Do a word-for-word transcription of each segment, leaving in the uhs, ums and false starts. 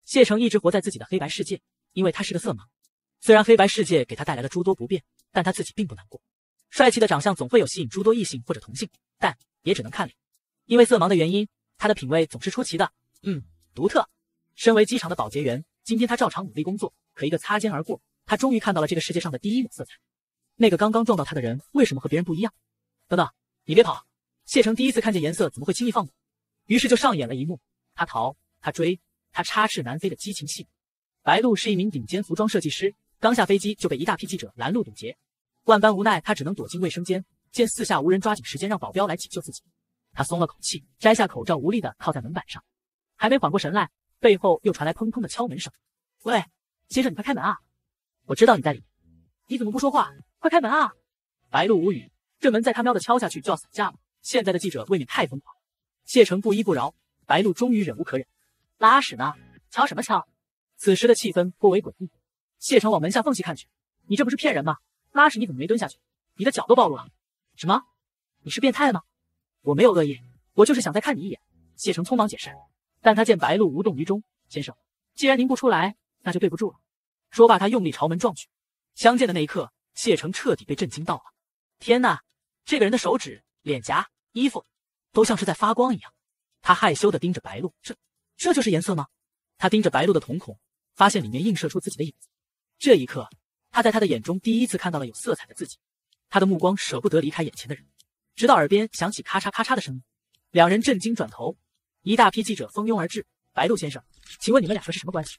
谢成一直活在自己的黑白世界，因为他是个色盲。虽然黑白世界给他带来了诸多不便，但他自己并不难过。帅气的长相总会有吸引诸多异性或者同性，但也只能看脸。因为色盲的原因，他的品味总是出奇的，嗯，独特。身为机场的保洁员，今天他照常努力工作，可一个擦肩而过，他终于看到了这个世界上的第一抹色彩。那个刚刚撞到他的人为什么和别人不一样？等等，你别跑！谢成第一次看见颜色，怎么会轻易放过？于是就上演了一幕，他逃，他追，他插翅难飞的激情戏。白鹿是一名顶尖服装设计师，刚下飞机就被一大批记者拦路堵截，万般无奈，他只能躲进卫生间，见四下无人，抓紧时间让保镖来解救自己。他松了口气，摘下口罩，无力地靠在门板上。还没缓过神来，背后又传来砰砰的敲门声。喂，先生，你快开门啊！我知道你在里面，你怎么不说话？快开门啊！白鹿无语，这门再他喵的敲下去就要散架了。现在的记者未免太疯狂。谢成不依不饶，白鹿终于忍无可忍，拉屎呢？敲什么敲？此时的气氛颇为诡异。谢成往门下缝隙看去，你这不是骗人吗？拉屎你怎么没蹲下去？你的脚都暴露了。什么？你是变态吗？我没有恶意，我就是想再看你一眼。谢成匆忙解释，但他见白鹿无动于衷。先生，既然您不出来，那就对不住了。说罢，他用力朝门撞去。相见的那一刻，谢成彻底被震惊到了。天哪，这个人的手指、脸颊、衣服都像是在发光一样。他害羞地盯着白鹿，这这就是颜色吗？他盯着白鹿的瞳孔，发现里面映射出自己的影子。这一刻，他在他的眼中第一次看到了有色彩的自己。他的目光舍不得离开眼前的人，直到耳边响起咔嚓咔嚓的声音。两人震惊转头，一大批记者蜂拥而至。白鹿先生，请问你们两个是什么关系？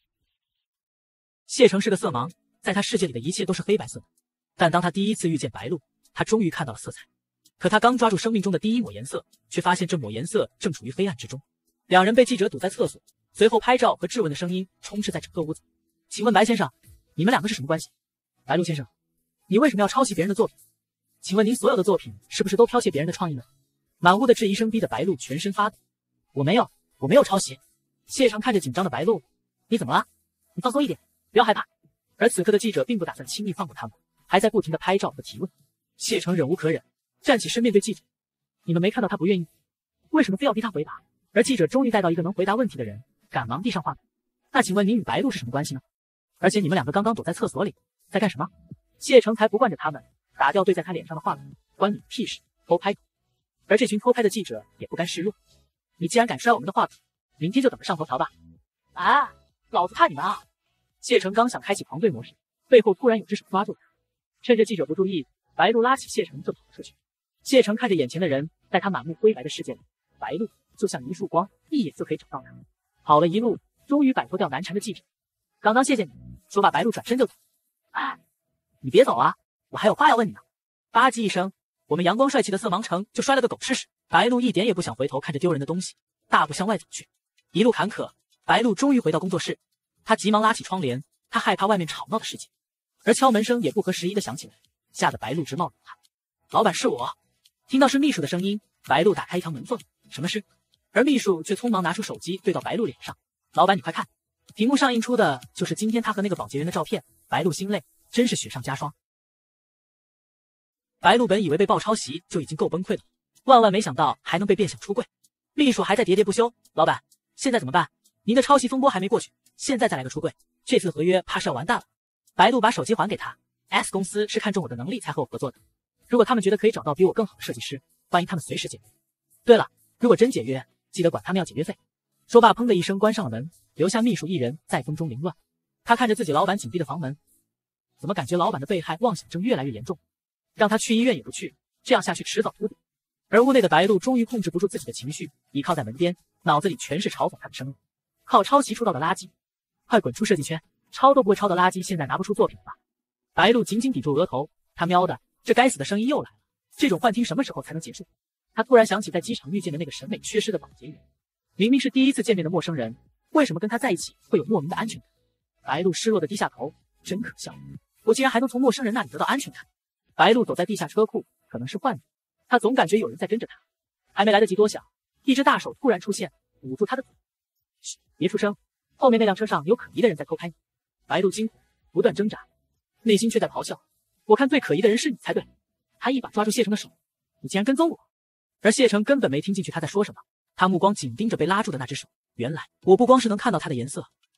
谢成是个色盲，在他世界里的一切都是黑白色的。但当他第一次遇见白鹿，他终于看到了色彩。可他刚抓住生命中的第一抹颜色，却发现这抹颜色正处于黑暗之中。两人被记者堵在厕所，随后拍照和质问的声音充斥在整个屋子。请问白先生，你们两个是什么关系？白鹿先生，你为什么要抄袭别人的作品？请问您所有的作品是不是都剽窃别人的创意呢？满屋的质疑声逼得白鹿全身发抖。我没有，我没有抄袭。谢成看着紧张的白鹿，你怎么了？你放松一点，不要害怕。而此刻的记者并不打算轻易放过他们，还在不停的拍照和提问。谢成忍无可忍，站起身面对记者，你们没看到他不愿意，为什么非要逼他回答？而记者终于带到一个能回答问题的人，赶忙递上话筒。那请问您与白鹿是什么关系呢？而且你们两个刚刚躲在厕所里，在干什么？谢成才不惯着他们，打掉对在他脸上的话筒，关你屁事，偷拍。而这群偷拍的记者也不甘示弱，你既然敢摔我们的话筒，明天就等着上头条吧！啊，老子怕你们啊！谢成刚想开启狂怼模式，背后突然有只手抓住他，趁着记者不注意，白鹿拉起谢成就跑了出去。谢成看着眼前的人，在他满目灰白的世界里，白鹿就像一束光，一眼就可以找到他。跑了一路，终于摆脱掉难缠的记者。刚刚谢谢你，说罢白鹿转身就走。哎，你别走啊，我还有话要问你呢。吧唧一声，我们阳光帅气的色盲城就摔了个狗吃屎。白鹿一点也不想回头看着丢人的东西，大步向外走去。一路坎坷，白鹿终于回到工作室，他急忙拉起窗帘，他害怕外面吵闹的世界。而敲门声也不合时宜的响起来，吓得白鹿直冒冷汗。老板，是我。听到是秘书的声音，白鹿打开一条门缝，什么事？而秘书却匆忙拿出手机对到白鹿脸上，老板你快看，屏幕上映出的就是今天他和那个保洁员的照片。白鹿心累，真是雪上加霜。白鹿本以为被曝抄袭就已经够崩溃了，万万没想到还能被变相出柜。秘书还在喋喋不休，老板现在怎么办？您的抄袭风波还没过去，现在再来个出柜，这次合约怕是要完蛋了。白鹿把手机还给他， S 公司是看中我的能力才和我合作的，如果他们觉得可以找到比我更好的设计师，欢迎他们随时解约。对了，如果真解约，记得管他们要解约费。说罢砰的一声关上了门，留下秘书一人在风中凌乱。他看着自己老板紧闭的房门，怎么感觉老板的被害妄想症越来越严重？让他去医院也不去，这样下去迟早秃顶。而屋内的白鹿终于控制不住自己的情绪，倚靠在门边，脑子里全是嘲讽他的声音。靠抄袭出道的垃圾，快滚出设计圈！抄都不会抄的垃圾，现在拿不出作品了吧？白鹿紧紧抵住额头，他喵的，这该死的声音又来了！这种幻听什么时候才能结束？他突然想起在机场遇见的那个审美缺失的保洁员，明明是第一次见面的陌生人，为什么跟他在一起会有莫名的安全感？白鹿失落的低下头，真可笑，我竟然还能从陌生人那里得到安全感。白鹿走在地下车库，可能是幻觉，他总感觉有人在跟着他。还没来得及多想，一只大手突然出现，捂住他的嘴。嘘，别出声，后面那辆车上有可疑的人在偷拍你。白鹿惊恐，不断挣扎，内心却在咆哮，我看最可疑的人是你才对。他一把抓住谢成的手，你竟然跟踪我！而谢成根本没听进去他在说什么，他目光紧盯着被拉住的那只手。原来我不光是能看到它的颜色，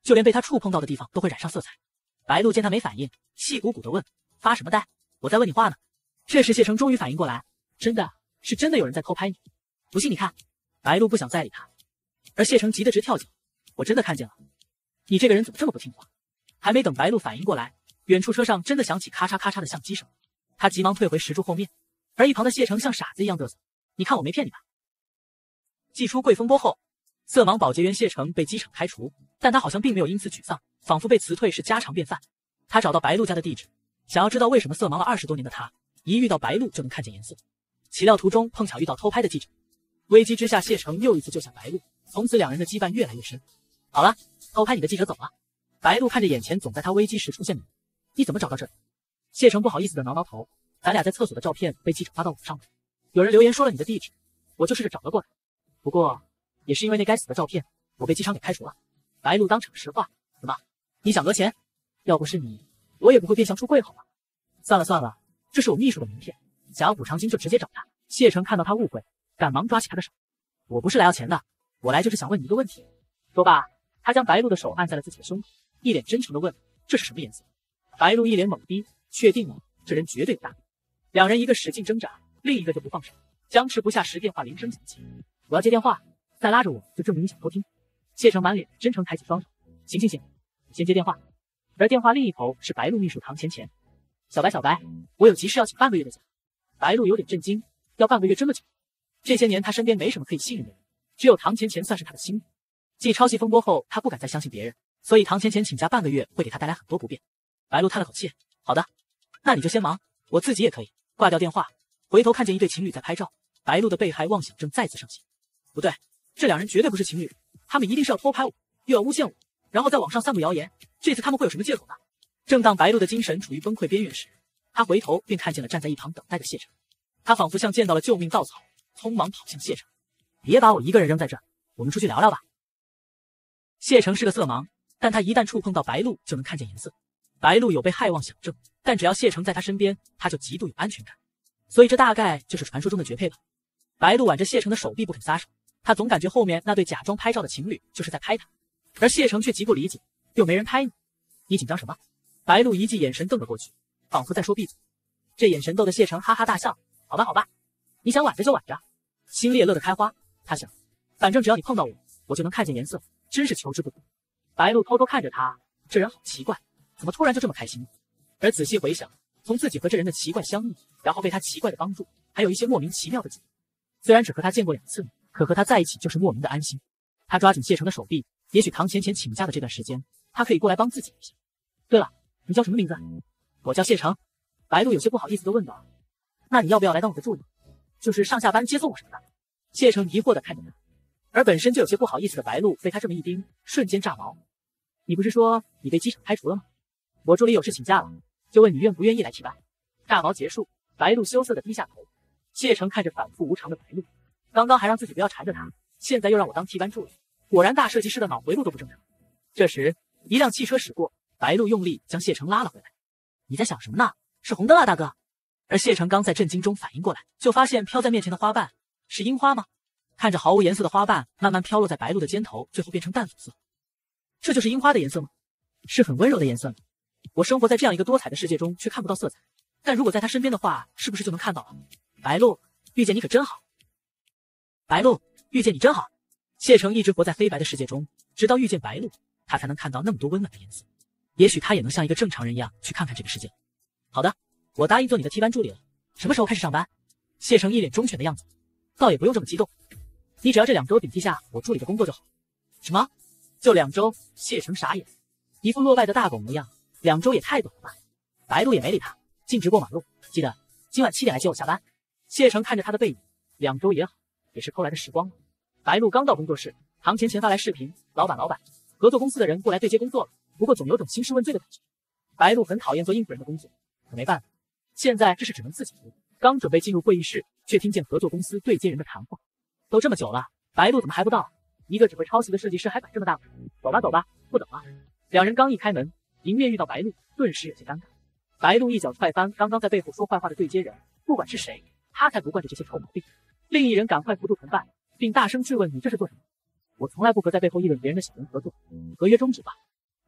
就连被他触碰到的地方都会染上色彩。白鹿见他没反应，气鼓鼓地问：发什么呆？我在问你话呢。这时谢成终于反应过来，真的是真的有人在偷拍你，不信你看。白鹿不想再理他，而谢成急得直跳脚，我真的看见了，你这个人怎么这么不听话？还没等白鹿反应过来，远处车上真的响起咔嚓咔嚓的相机声，他急忙退回石柱后面，而一旁的谢成像傻子一样嘚瑟，你看我没骗你吧。祭出贵风波后，色盲保洁员谢成被机场开除，但他好像并没有因此沮丧，仿佛被辞退是家常便饭。他找到白鹿家的地址，想要知道为什么色盲了二十多年的他，一遇到白鹿就能看见颜色。岂料途中碰巧遇到偷拍的记者，危机之下谢成又一次救下白鹿，从此两人的羁绊越来越深。好了，偷拍你的记者走了。白鹿看着眼前总在他危机时出现的你，你怎么找到这里？谢成不好意思的挠挠头，咱俩在厕所的照片被记者发到网上了，有人留言说了你的地址，我就试着找了过来。不过也是因为那该死的照片，我被机场给开除了。白鹿当场实话，怎么？你想讹钱？要不是你，我也不会变相出柜好吗？算了算了，这是我秘书的名片，想要补偿金就直接找他。谢成看到他误会，赶忙抓起他的手，我不是来要钱的，我来就是想问你一个问题。说罢，他将白鹿的手按在了自己的胸口，一脸真诚地问：这是什么颜色？白鹿一脸懵逼，确定了，这人绝对有大病。两人一个使劲挣扎，另一个就不放手，僵持不下时，电话铃声响起。我要接电话，再拉着我就证明你想偷听。谢成满脸真诚抬起双手，行行行，你先接电话。而电话另一头是白鹿秘书唐钱钱。小白小白，我有急事要请半个月的假。白鹿有点震惊，要半个月这么久？这些年他身边没什么可以信任的人，只有唐钱钱算是他的心。继抄袭风波后，他不敢再相信别人，所以唐钱钱请假半个月会给他带来很多不便。白鹿叹了口气，好的，那你就先忙，我自己也可以。挂掉电话，回头看见一对情侣在拍照，白鹿的被害妄想症再次上线。不对，这两人绝对不是情侣，他们一定是要偷拍我，又要诬陷我，然后在网上散布谣言。这次他们会有什么借口呢？正当白鹿的精神处于崩溃边缘时，他回头便看见了站在一旁等待的谢成。他仿佛像见到了救命稻草，匆忙跑向谢成。别把我一个人扔在这，我们出去聊聊吧。谢成是个色盲，但他一旦触碰到白鹿就能看见颜色。白鹿有被害妄想症，但只要谢成在他身边，他就极度有安全感，所以这大概就是传说中的绝配吧。白鹿挽着谢成的手臂不肯撒手，他总感觉后面那对假装拍照的情侣就是在拍他，而谢成却极不理解，又没人拍你，你紧张什么？白鹿一记眼神瞪了过去，仿佛在说闭嘴。这眼神逗得谢成哈哈大笑，好吧好吧，你想挽着就挽着。心里也乐得开花，他想，反正只要你碰到我，我就能看见颜色，真是求之不得。白鹿偷偷看着他，这人好奇怪，怎么突然就这么开心？而仔细回想，从自己和这人的奇怪相遇，然后被他奇怪的帮助，还有一些莫名其妙的记忆。虽然只和他见过两次，可和他在一起就是莫名的安心。他抓紧谢成的手臂，也许唐钱钱请假的这段时间，他可以过来帮自己一下。对了，你叫什么名字？我叫谢成。白鹿有些不好意思地问道。那你要不要来当我的助理，就是上下班接送我什么的？谢成疑惑地看着他，而本身就有些不好意思的白鹿被他这么一盯，瞬间炸毛。你不是说你被机场开除了吗？我助理有事请假了，就问你愿不愿意来替班。炸毛结束，白鹿羞涩地低下头。谢成看着反复无常的白鹿，刚刚还让自己不要缠着他，现在又让我当替班助理，果然大设计师的脑回路都不正常。这时一辆汽车驶过，白鹿用力将谢成拉了回来。你在想什么呢？是红灯啊大哥。而谢成刚在震惊中反应过来，就发现飘在面前的花瓣是樱花吗？看着毫无颜色的花瓣慢慢飘落在白鹿的肩头，最后变成淡粉色。这就是樱花的颜色吗？是很温柔的颜色呢。我生活在这样一个多彩的世界中，却看不到色彩，但如果在他身边的话，是不是就能看到了？白鹿，遇见你可真好。白鹿，遇见你真好。谢成一直活在黑白的世界中，直到遇见白鹿，他才能看到那么多温暖的颜色。也许他也能像一个正常人一样去看看这个世界。好的，我答应做你的替班助理了。什么时候开始上班？谢成一脸忠犬的样子。倒也不用这么激动，你只要这两周顶替下我助理的工作就好。什么？就两周？谢成傻眼，一副落败的大狗模样。两周也太短了吧。白鹿也没理他，径直过马路。记得今晚七点来接我下班。谢成看着他的背影，两周也好，也是偷来的时光了。白鹿刚到工作室，唐钱钱发来视频，老板老板，合作公司的人过来对接工作了，不过总有种兴师问罪的感觉。白鹿很讨厌做应付人的工作，可没办法，现在这是只能自己读。刚准备进入会议室，却听见合作公司对接人的谈话。都这么久了，白鹿怎么还不到？一个只会抄袭的设计师还摆这么大腿？走吧走吧，不等了。两人刚一开门，迎面遇到白鹿，顿时有些尴尬。白鹿一脚踹翻刚刚在背后说坏话的对接人，不管是谁，他才不惯着这些臭毛病。另一人赶快扶住同伴，并大声质问：你这是做什么？我从来不和在背后议论别人的小人合作，合约终止吧。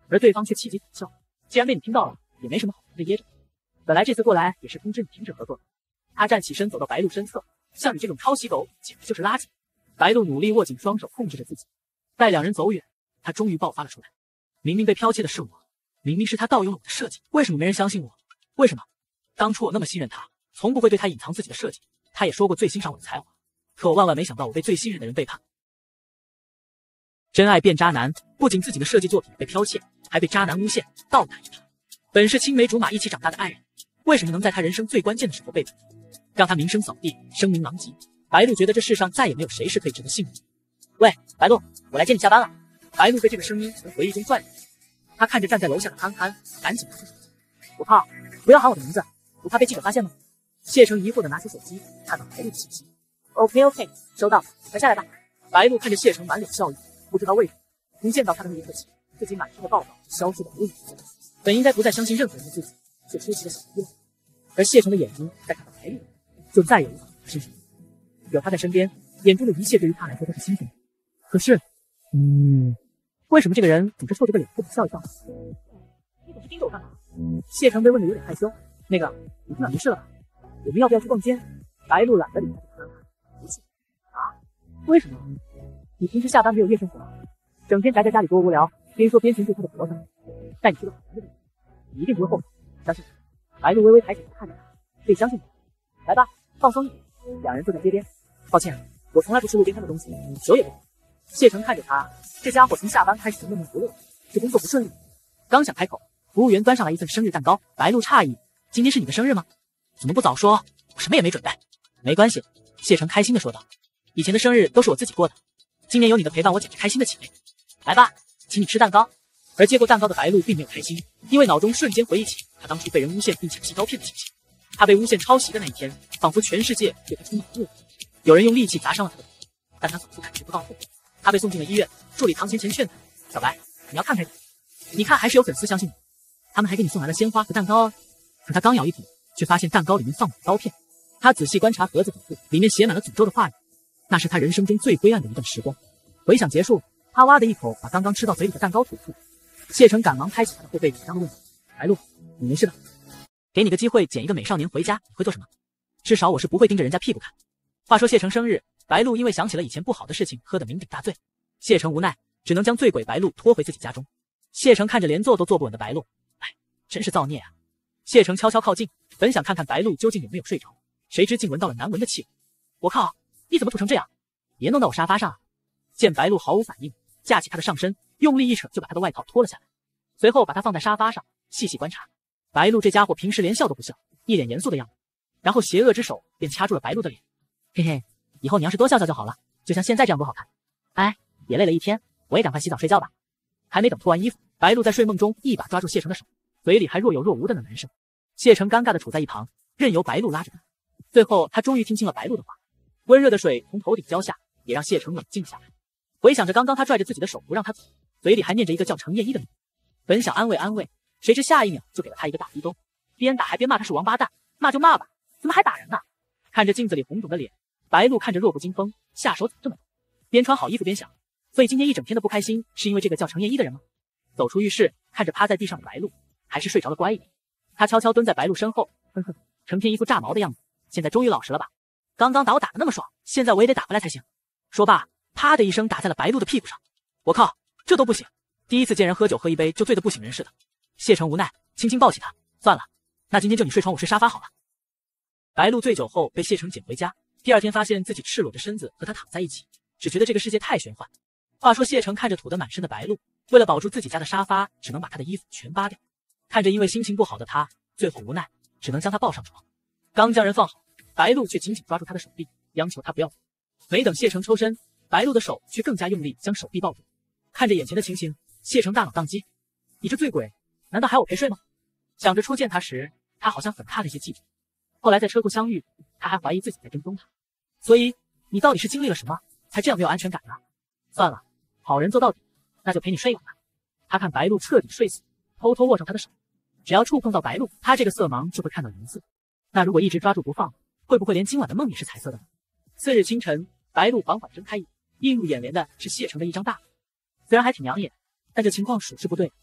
而对方却气急惨笑。既然被你听到了，也没什么好藏着掖着。本来这次过来也是通知你停止合作的。他站起身走到白鹿身侧，像你这种抄袭狗简直就是垃圾。白鹿努力握紧双手控制着自己，待两人走远，他终于爆发了出来。明明被剽窃的是我，明明是他盗用了我的设计，为什么没人相信我？为什么？当初我那么信任他，从不会对他隐藏自己的设计。他也说过最欣赏我的才华，可我万万没想到我被最信任的人背叛。真爱变渣男，不仅自己的设计作品被剽窃，还被渣男诬陷，倒打一耙。本是青梅竹马一起长大的爱人，为什么能在他人生最关键的时候背叛，让他名声扫地，声名狼藉？白鹿觉得这世上再也没有谁是可以值得信任的。喂，白鹿，我来接你下班了。白鹿被这个声音从回忆中拽了起来，他看着站在楼下的憨憨，赶紧拿出手机。我靠，不要喊我的名字，不怕被记者发现吗？谢成疑惑的拿起手机，看到白鹿的信息。OK OK， 收到，快下来吧。白鹿看着谢成满脸笑意，不知道为什么，从见到他的那一刻起，自己满身的暴躁消失得无影无踪。本应该不再相信任何人的自己，却出奇的小疑了。而谢成的眼睛在看到白鹿，就再也无法发生什么。有他在身边，眼中的一切对于他来说都是新鲜的。可是，嗯，为什么这个人总是臭着个脸，不苦笑一笑？你总是盯着我干嘛？谢成被问的有点害羞。那个，你今晚没事了吧？我们要不要去逛街？白鹿懒得理他，就看看。不去啊？为什么？你平时下班没有夜生活吗？整天宅在家里多无聊，边说边寻住他的脖子，带你去个好玩的地方，你一定不会后悔。相信我。白鹿微微抬起头看着他，可以相信我。来吧，放松一点。两人坐在街边。抱歉，我从来不吃路边摊的东西，酒也不喝。谢成看着他，这家伙从下班开始就闷闷不乐，是工作不顺利。刚想开口，服务员端上来一份生日蛋糕。白鹿诧异，今天是你的生日吗？怎么不早说？我什么也没准备。没关系，谢成开心的说道。以前的生日都是我自己过的，今年有你的陪伴，我简直开心的起飞。来吧，请你吃蛋糕。而接过蛋糕的白鹿并没有开心，因为脑中瞬间回忆起他当初被人诬陷并抢寄刀片的情形。他被诬陷抄袭的那一天，仿佛全世界对他充满恶意。有人用利器砸伤了他的头，但他仿佛感觉不到痛。他被送进了医院，助理唐钱钱劝他：小白，你要看开点，你看还是有粉丝相信你，他们还给你送来了鲜花和蛋糕哦。可他刚咬一口，却发现蛋糕里面放满刀片。他仔细观察盒子底部，里面写满了诅咒的话语，那是他人生中最灰暗的一段时光。回想结束，他哇的一口把刚刚吃到嘴里的蛋糕吐出。谢成赶忙拍起他的后背，紧张的问：白鹿，你没事吧？给你个机会捡一个美少年回家，你会做什么？至少我是不会盯着人家屁股看。话说谢成生日，白鹿因为想起了以前不好的事情，喝得酩酊大醉。谢成无奈，只能将醉鬼白鹿拖回自己家中。谢成看着连坐都坐不稳的白鹿，哎，真是造孽啊！谢成悄悄靠近，本想看看白鹿究竟有没有睡着，谁知竟闻到了难闻的气味。我靠，你怎么吐成这样？别弄到我沙发上啊！见白鹿毫无反应，架起他的上身，用力一扯就把他的外套脱了下来，随后把他放在沙发上，细细观察。白鹿这家伙平时连笑都不笑，一脸严肃的样子，然后邪恶之手便掐住了白鹿的脸。嘿嘿，以后你要是多笑笑就好了，就像现在这样多好看。哎，也累了一天，我也赶快洗澡睡觉吧。还没等脱完衣服，白鹿在睡梦中一把抓住谢成的手，嘴里还若有若无的喃喃声。谢成尴尬的处在一旁，任由白鹿拉着他。最后他终于听清了白鹿的话，温热的水从头顶浇下，也让谢成冷静下来。回想着刚刚他拽着自己的手不让他走，嘴里还念着一个叫程燕一的名字，本想安慰安慰，谁知下一秒就给了他一个大逼兜，边打还边骂他是王八蛋。骂就骂吧，怎么还打人呢？看着镜子里红肿的脸，白鹿看着弱不禁风，下手怎么这么重？边穿好衣服边想，所以今天一整天的不开心是因为这个叫程燕一的人吗？走出浴室，看着趴在地上的白鹿，还是睡着了乖一点。他悄悄蹲在白鹿身后，哼哼，成天一副炸毛的样子，现在终于老实了吧？刚刚打我打得那么爽，现在我也得打回来才行。说罢，啪的一声打在了白鹿的屁股上。我靠，这都不行！第一次见人喝酒喝一杯就醉得不省人事的。谢成无奈，轻轻抱起他，算了，那今天就你睡床我睡沙发好了。白鹿醉酒后被谢成捡回家，第二天发现自己赤裸着身子和他躺在一起，只觉得这个世界太玄幻。话说谢成看着吐得满身的白鹿，为了保住自己家的沙发，只能把他的衣服全扒掉。看着因为心情不好的他，最后无奈只能将他抱上床。刚将人放好，白鹿却紧紧抓住他的手臂，央求他不要走。没等谢成抽身，白鹿的手却更加用力将手臂抱住。看着眼前的情形，谢成大脑宕机，你这醉鬼，难道还要我陪睡吗？想着初见他时，他好像很怕那些记者，后来在车库相遇，他还怀疑自己在跟踪他。所以你到底是经历了什么，才这样没有安全感呢？算了，好人做到底，那就陪你睡一晚吧。他看白鹿彻底睡死，偷偷握上他的手，只要触碰到白鹿，他这个色盲就会看到银色。那如果一直抓住不放，会不会连今晚的梦也是彩色的呢？次日清晨，白鹿缓缓睁开眼，映入眼帘的是谢成的一张大嘴，虽然还挺养眼，但这情况属实不对。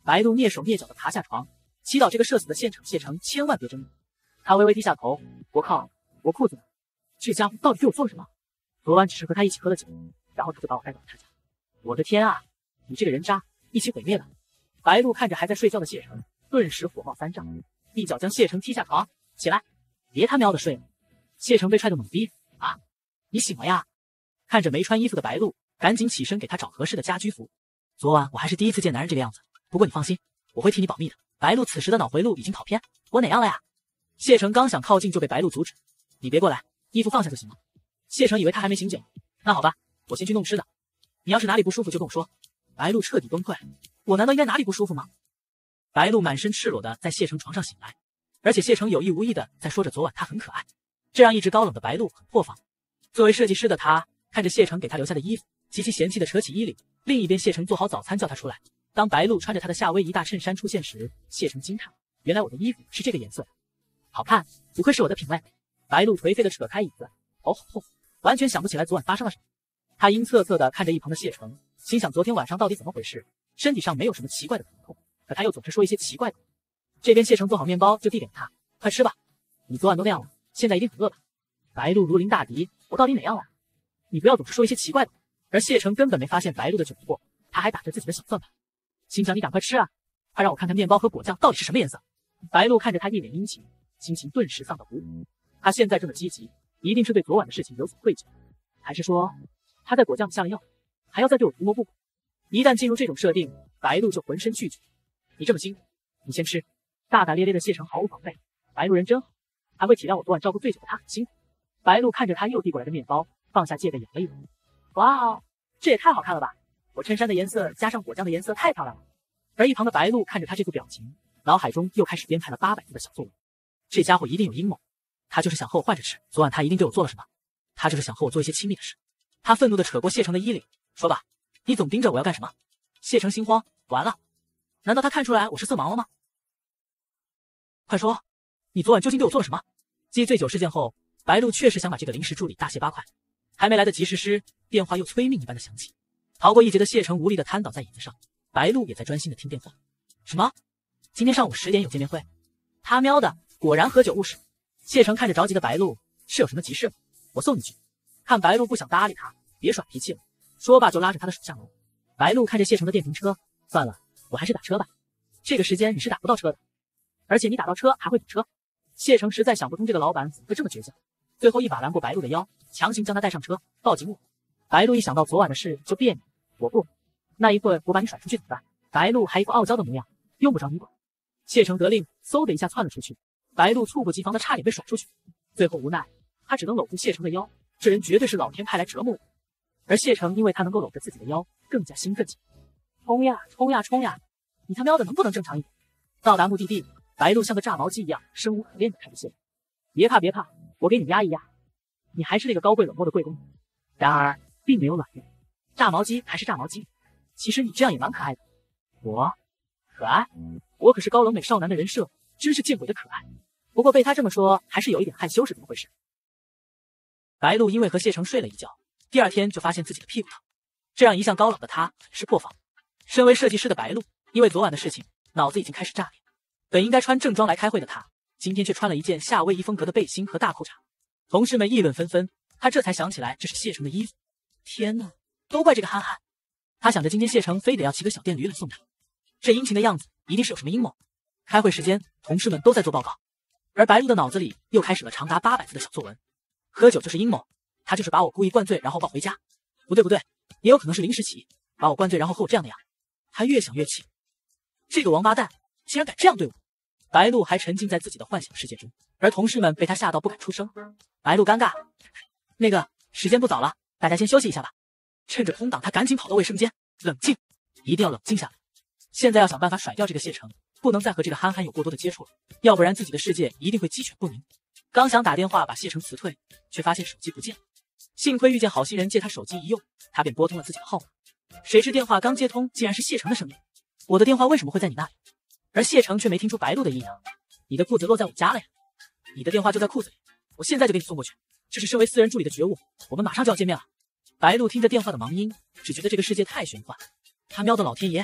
白鹿蹑手蹑脚的爬下床，祈祷这个社死的现场谢成千万别睁眼。他微微低下头，我靠，我裤子呢？这家伙到底对我做了什么？昨晚只是和他一起喝了酒，然后他就把我带到了他家。我的天啊，你这个人渣，一起毁灭吧！白鹿看着还在睡觉的谢成，顿时火冒三丈，一脚将谢成踢下床。起来，别他喵的睡了！谢成被踹得懵逼。啊，你醒了呀？看着没穿衣服的白鹿，赶紧起身给他找合适的家居服。昨晚我还是第一次见男人这个样子，不过你放心，我会替你保密的。白鹿此时的脑回路已经跑偏，我哪样了呀？谢成刚想靠近就被白鹿阻止。你别过来，衣服放下就行了。谢成以为他还没醒酒，那好吧，我先去弄吃的。你要是哪里不舒服就跟我说。白鹿彻底崩溃，我难道应该哪里不舒服吗？白鹿满身赤裸的在谢成床上醒来，而且谢成有意无意的在说着昨晚他很可爱，这让一直高冷的白鹿很破防。作为设计师的他，看着谢成给他留下的衣服，极其嫌弃的扯起衣领。另一边，谢成做好早餐叫他出来。当白鹿穿着他的夏威夷大衬衫出现时，谢成惊叹，原来我的衣服是这个颜色，好看，不愧是我的品味。白鹿颓废的扯开椅子，哦吼，完全想不起来昨晚发生了什么。他阴恻恻的看着一旁的谢成，心想昨天晚上到底怎么回事，身体上没有什么奇怪的疼痛，可他又总是说一些奇怪的。这边谢成做好面包就递给他，快吃吧，你昨晚都那样了，现在一定很饿吧。白鹿如临大敌，我到底哪样了？你不要总是说一些奇怪的。而谢成根本没发现白鹿的窘迫，他还打着自己的小算盘，心想你赶快吃啊，快让我看看面包和果酱到底是什么颜色。白鹿看着他一脸殷勤，心情顿时丧到谷底。他现在这么积极，一定是对昨晚的事情有所愧疚，还是说他在果酱里下了药，还要再对我图谋不轨？一旦进入这种设定，白鹿就浑身拒绝。你这么辛苦，你先吃。大大咧咧的谢成毫无防备，白鹿人真好，还会体谅我昨晚照顾醉酒的他很辛苦。白鹿看着他又递过来的面包，放下戒备咬了一口。哇哦，这也太好看了吧！我衬衫的颜色加上果酱的颜色太漂亮了。而一旁的白鹿看着他这副表情，脑海中又开始编排了八百字的小作文。这家伙一定有阴谋，他就是想和我换着吃。昨晚他一定对我做了什么，他就是想和我做一些亲密的事。他愤怒地扯过谢成的衣领，说吧，你总盯着我要干什么？谢成心慌，完了，难道他看出来我是色盲了吗？快说，你昨晚究竟对我做了什么？继醉酒事件后，白鹿确实想把这个临时助理大卸八块，还没来得及实施，电话又催命一般的响起。逃过一劫的谢成无力地瘫倒在椅子上，白鹿也在专心地听电话。什么？今天上午十点有见面会？他喵的，果然喝酒误事。谢成看着着急的白鹿，是有什么急事吗？我送你去。看白鹿不想搭理他，别耍脾气了，说罢就拉着他的手下楼。白鹿看着谢成的电瓶车，算了，我还是打车吧。这个时间你是打不到车的，而且你打到车还会堵车。谢成实在想不通这个老板怎么会这么倔强，最后一把拦过白鹿的腰，强行将他带上车，抱紧我。白鹿一想到昨晚的事就别扭，我不，那一会我把你甩出去怎么办？白鹿还一副傲娇的模样，用不着你管。谢成得令，嗖的一下窜了出去，白鹿猝不及防的差点被甩出去，最后无奈他只能搂住谢成的腰，这人绝对是老天派来折磨我。而谢成因为他能够搂着自己的腰，更加兴奋起来，冲呀冲呀冲呀！你他喵的能不能正常一点？到达目的地，白鹿像个炸毛鸡一样生无可恋的看着谢成，别怕别怕，我给你压一压，你还是那个高贵冷漠的贵公子。然而并没有卵用，炸毛鸡还是炸毛鸡，其实你这样也蛮可爱的。我可爱？我可是高冷美少男的人设，真是见鬼的可爱。不过被他这么说，还是有一点害羞，是怎么回事？白鹿因为和谢成睡了一觉，第二天就发现自己的屁股疼，这让一向高冷的他很是破防。身为设计师的白鹿，因为昨晚的事情，脑子已经开始炸裂。本应该穿正装来开会的他，今天却穿了一件夏威夷风格的背心和大裤衩。同事们议论纷纷，他这才想起来这是谢成的衣服。天哪，都怪这个憨憨！他想着今天谢成非得要骑个小电驴来送他，这殷勤的样子一定是有什么阴谋。开会时间，同事们都在做报告，而白鹿的脑子里又开始了长达八百字的小作文。喝酒就是阴谋，他就是把我故意灌醉然后抱回家。不对不对，也有可能是临时起意，把我灌醉然后和我这样的样。他越想越气，这个王八蛋竟然敢这样对我！白鹿还沉浸在自己的幻想世界中，而同事们被他吓到不敢出声。白鹿尴尬，那个时间不早了，大家先休息一下吧。趁着空档，他赶紧跑到卫生间，冷静，一定要冷静下来。现在要想办法甩掉这个谢成，不能再和这个憨憨有过多的接触了，要不然自己的世界一定会鸡犬不宁。刚想打电话把谢成辞退，却发现手机不见了。幸亏遇见好心人借他手机一用，他便拨通了自己的号码。谁知电话刚接通，竟然是谢成的声音。我的电话为什么会在你那里？而谢成却没听出白鹿的异样。你的裤子落在我家了呀，你的电话就在裤子里，我现在就给你送过去。这是身为私人助理的觉悟，我们马上就要见面了。白鹿听着电话的忙音，只觉得这个世界太玄幻。他喵的老天爷，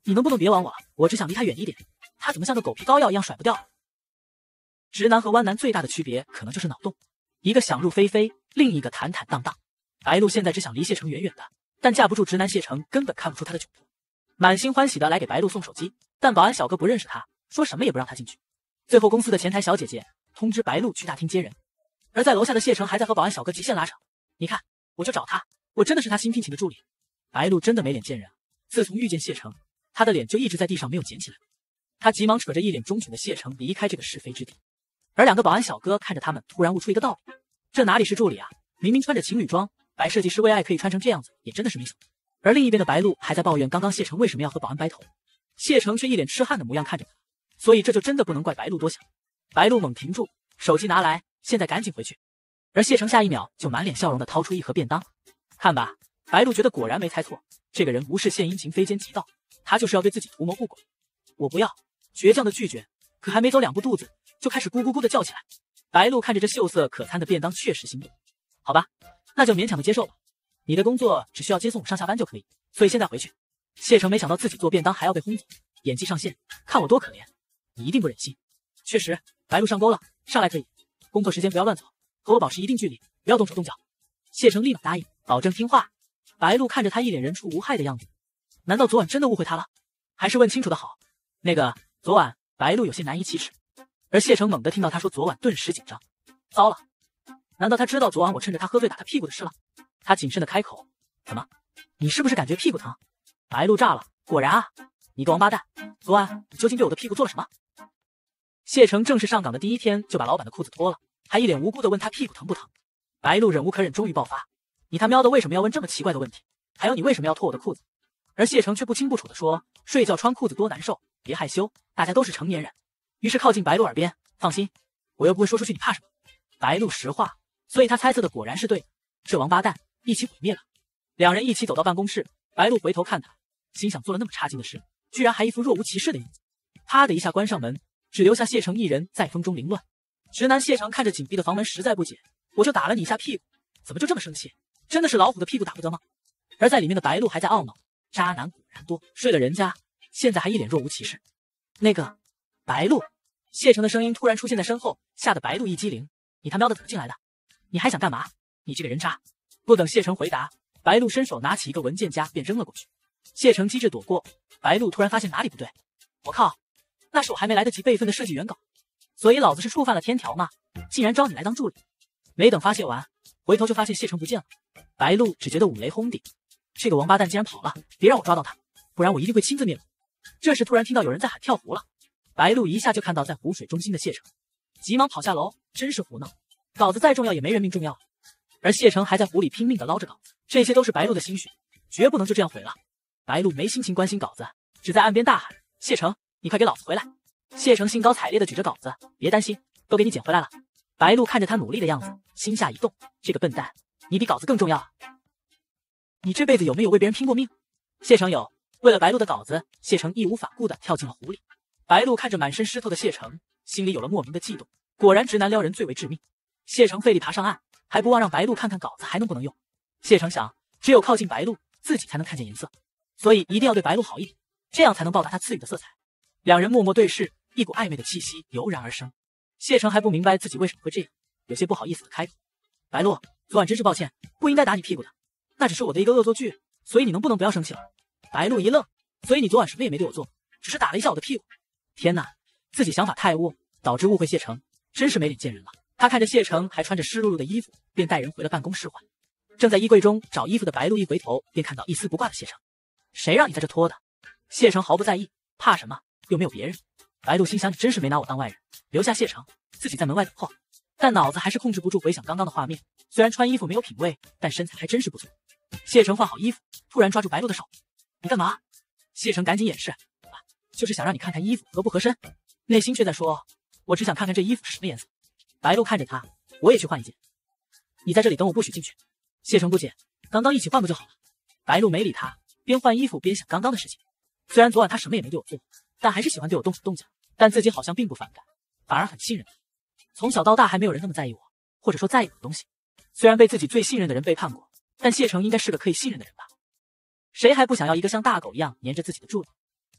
你能不能别玩我了？我只想离他远一点。他怎么像个狗皮膏药一样甩不掉？直男和弯男最大的区别可能就是脑洞，一个想入非非，另一个坦坦荡荡。白鹿现在只想离谢城远远的，但架不住直男谢城根本看不出他的窘迫，满心欢喜的来给白鹿送手机，但保安小哥不认识他，说什么也不让他进去。最后公司的前台小姐姐通知白鹿去大厅接人，而在楼下的谢城还在和保安小哥极限拉扯。你看，我就找他，我真的是他新聘请的助理。白鹿真的没脸见人啊！自从遇见谢城，他的脸就一直在地上没有捡起来。他急忙扯着一脸忠犬的谢城离开这个是非之地，而两个保安小哥看着他们，突然悟出一个道理：这哪里是助理啊，明明穿着情侣装，白设计师为爱可以穿成这样子，也真的是没想到。而另一边的白鹿还在抱怨刚刚谢城为什么要和保安掰头，谢城却一脸痴汉的模样看着他，所以这就真的不能怪白鹿多想。白鹿猛停住，手机拿来，现在赶紧回去。而谢城下一秒就满脸笑容的掏出一盒便当，看吧，白鹿觉得果然没猜错，这个人无事献殷勤，非奸即盗，他就是要对自己图谋不轨。我不要，倔强的拒绝，可还没走两步，肚子就开始咕咕咕的叫起来。白鹿看着这秀色可餐的便当，确实心动。好吧，那就勉强的接受吧。你的工作只需要接送我上下班就可以，所以现在回去。谢城没想到自己做便当还要被轰走，演技上线，看我多可怜，你一定不忍心。确实，白鹿上钩了，上来可以，工作时间不要乱走，和我保持一定距离，不要动手动脚。谢城立马答应，保证听话。白鹿看着他一脸人畜无害的样子，难道昨晚真的误会他了？还是问清楚的好。那个，昨晚白鹿有些难以启齿，而谢城猛地听到他说昨晚，顿时紧张。糟了，难道他知道昨晚我趁着他喝醉打他屁股的事了？他谨慎的开口：怎么，你是不是感觉屁股疼？白鹿炸了，果然啊，你个王八蛋，昨晚你究竟对我的屁股做了什么？谢城正式上岗的第一天就把老板的裤子脱了，还一脸无辜的问他屁股疼不疼。白鹿忍无可忍，终于爆发：你他喵的为什么要问这么奇怪的问题？还有你为什么要脱我的裤子？而谢城却不清不楚的说：睡觉穿裤子多难受，别害羞，大家都是成年人。于是靠近白鹿耳边：放心，我又不会说出去，你怕什么？白鹿实话，所以他猜测的果然是对的，这王八蛋一起毁灭了。两人一起走到办公室，白鹿回头看他，心想做了那么差劲的事，居然还一副若无其事的样子。啪的一下关上门，只留下谢城一人在风中凌乱。直男谢城看着紧闭的房门，实在不解：我就打了你一下屁股，怎么就这么生气？真的是老虎的屁股打不得吗？而在里面的白鹿还在懊恼：渣男果然多，睡了人家，现在还一脸若无其事。那个白鹿，谢城的声音突然出现在身后，吓得白鹿一激灵：你他喵的怎么进来的？你还想干嘛？你这个人渣！不等谢城回答，白鹿伸手拿起一个文件夹便扔了过去。谢城机智躲过，白鹿突然发现哪里不对，我靠，那是我还没来得及备份的设计原稿，所以老子是触犯了天条吗？竟然招你来当助理！没等发泄完，回头就发现谢城不见了。白鹿只觉得五雷轰顶，这个王八蛋竟然跑了，别让我抓到他，不然我一定会亲自灭了。这时突然听到有人在喊跳湖了，白鹿一下就看到在湖水中心的谢城，急忙跑下楼，真是胡闹，稿子再重要也没人命重要。而谢城还在湖里拼命的捞着稿子，这些都是白鹿的心血，绝不能就这样毁了。白鹿没心情关心稿子，只在岸边大喊：谢城，你快给老子回来！谢城兴高采烈的举着稿子，别担心，都给你捡回来了。白鹿看着他努力的样子，心下一动，这个笨蛋，你比稿子更重要啊！你这辈子有没有为别人拼过命？谢城有，为了白鹿的稿子，谢城义无反顾的跳进了湖里。白鹿看着满身湿透的谢城，心里有了莫名的悸动，果然直男撩人最为致命。谢城费力爬上岸，还不忘让白鹿看看稿子还能不能用。谢城想，只有靠近白鹿，自己才能看见颜色，所以一定要对白鹿好一点，这样才能报答他赐予的色彩。两人默默对视，一股暧昧的气息油然而生。谢城还不明白自己为什么会这样，有些不好意思的开口：白鹿，昨晚真是抱歉，不应该打你屁股的，那只是我的一个恶作剧，所以你能不能不要生气了？白鹿一愣，所以你昨晚什么也没对我做，只是打了一下我的屁股。天哪，自己想法太污，导致误会谢城，真是没脸见人了。他看着谢城还穿着湿漉漉的衣服，便带人回了办公室换。正在衣柜中找衣服的白鹿一回头，便看到一丝不挂的谢城。谁让你在这脱的？谢城毫不在意，怕什么？又没有别人。白鹿心想，你真是没拿我当外人，留下谢城，自己在门外等候。但脑子还是控制不住回想刚刚的画面，虽然穿衣服没有品味，但身材还真是不错。谢城换好衣服，突然抓住白鹿的手：你干嘛？谢城赶紧掩饰：啊，就是想让你看看衣服合不合身，内心却在说：我只想看看这衣服是什么颜色。白鹿看着他：我也去换一件。你在这里等我，不许进去。谢城不解：刚刚一起换不就好了？白鹿没理他，边换衣服边想刚刚的事情。虽然昨晚他什么也没对我做，但还是喜欢对我动手动脚，但自己好像并不反感，反而很信任他。从小到大还没有人那么在意我，或者说在意我的东西。虽然被自己最信任的人背叛过，但谢城应该是个可以信任的人吧？谁还不想要一个像大狗一样黏着自己的助理？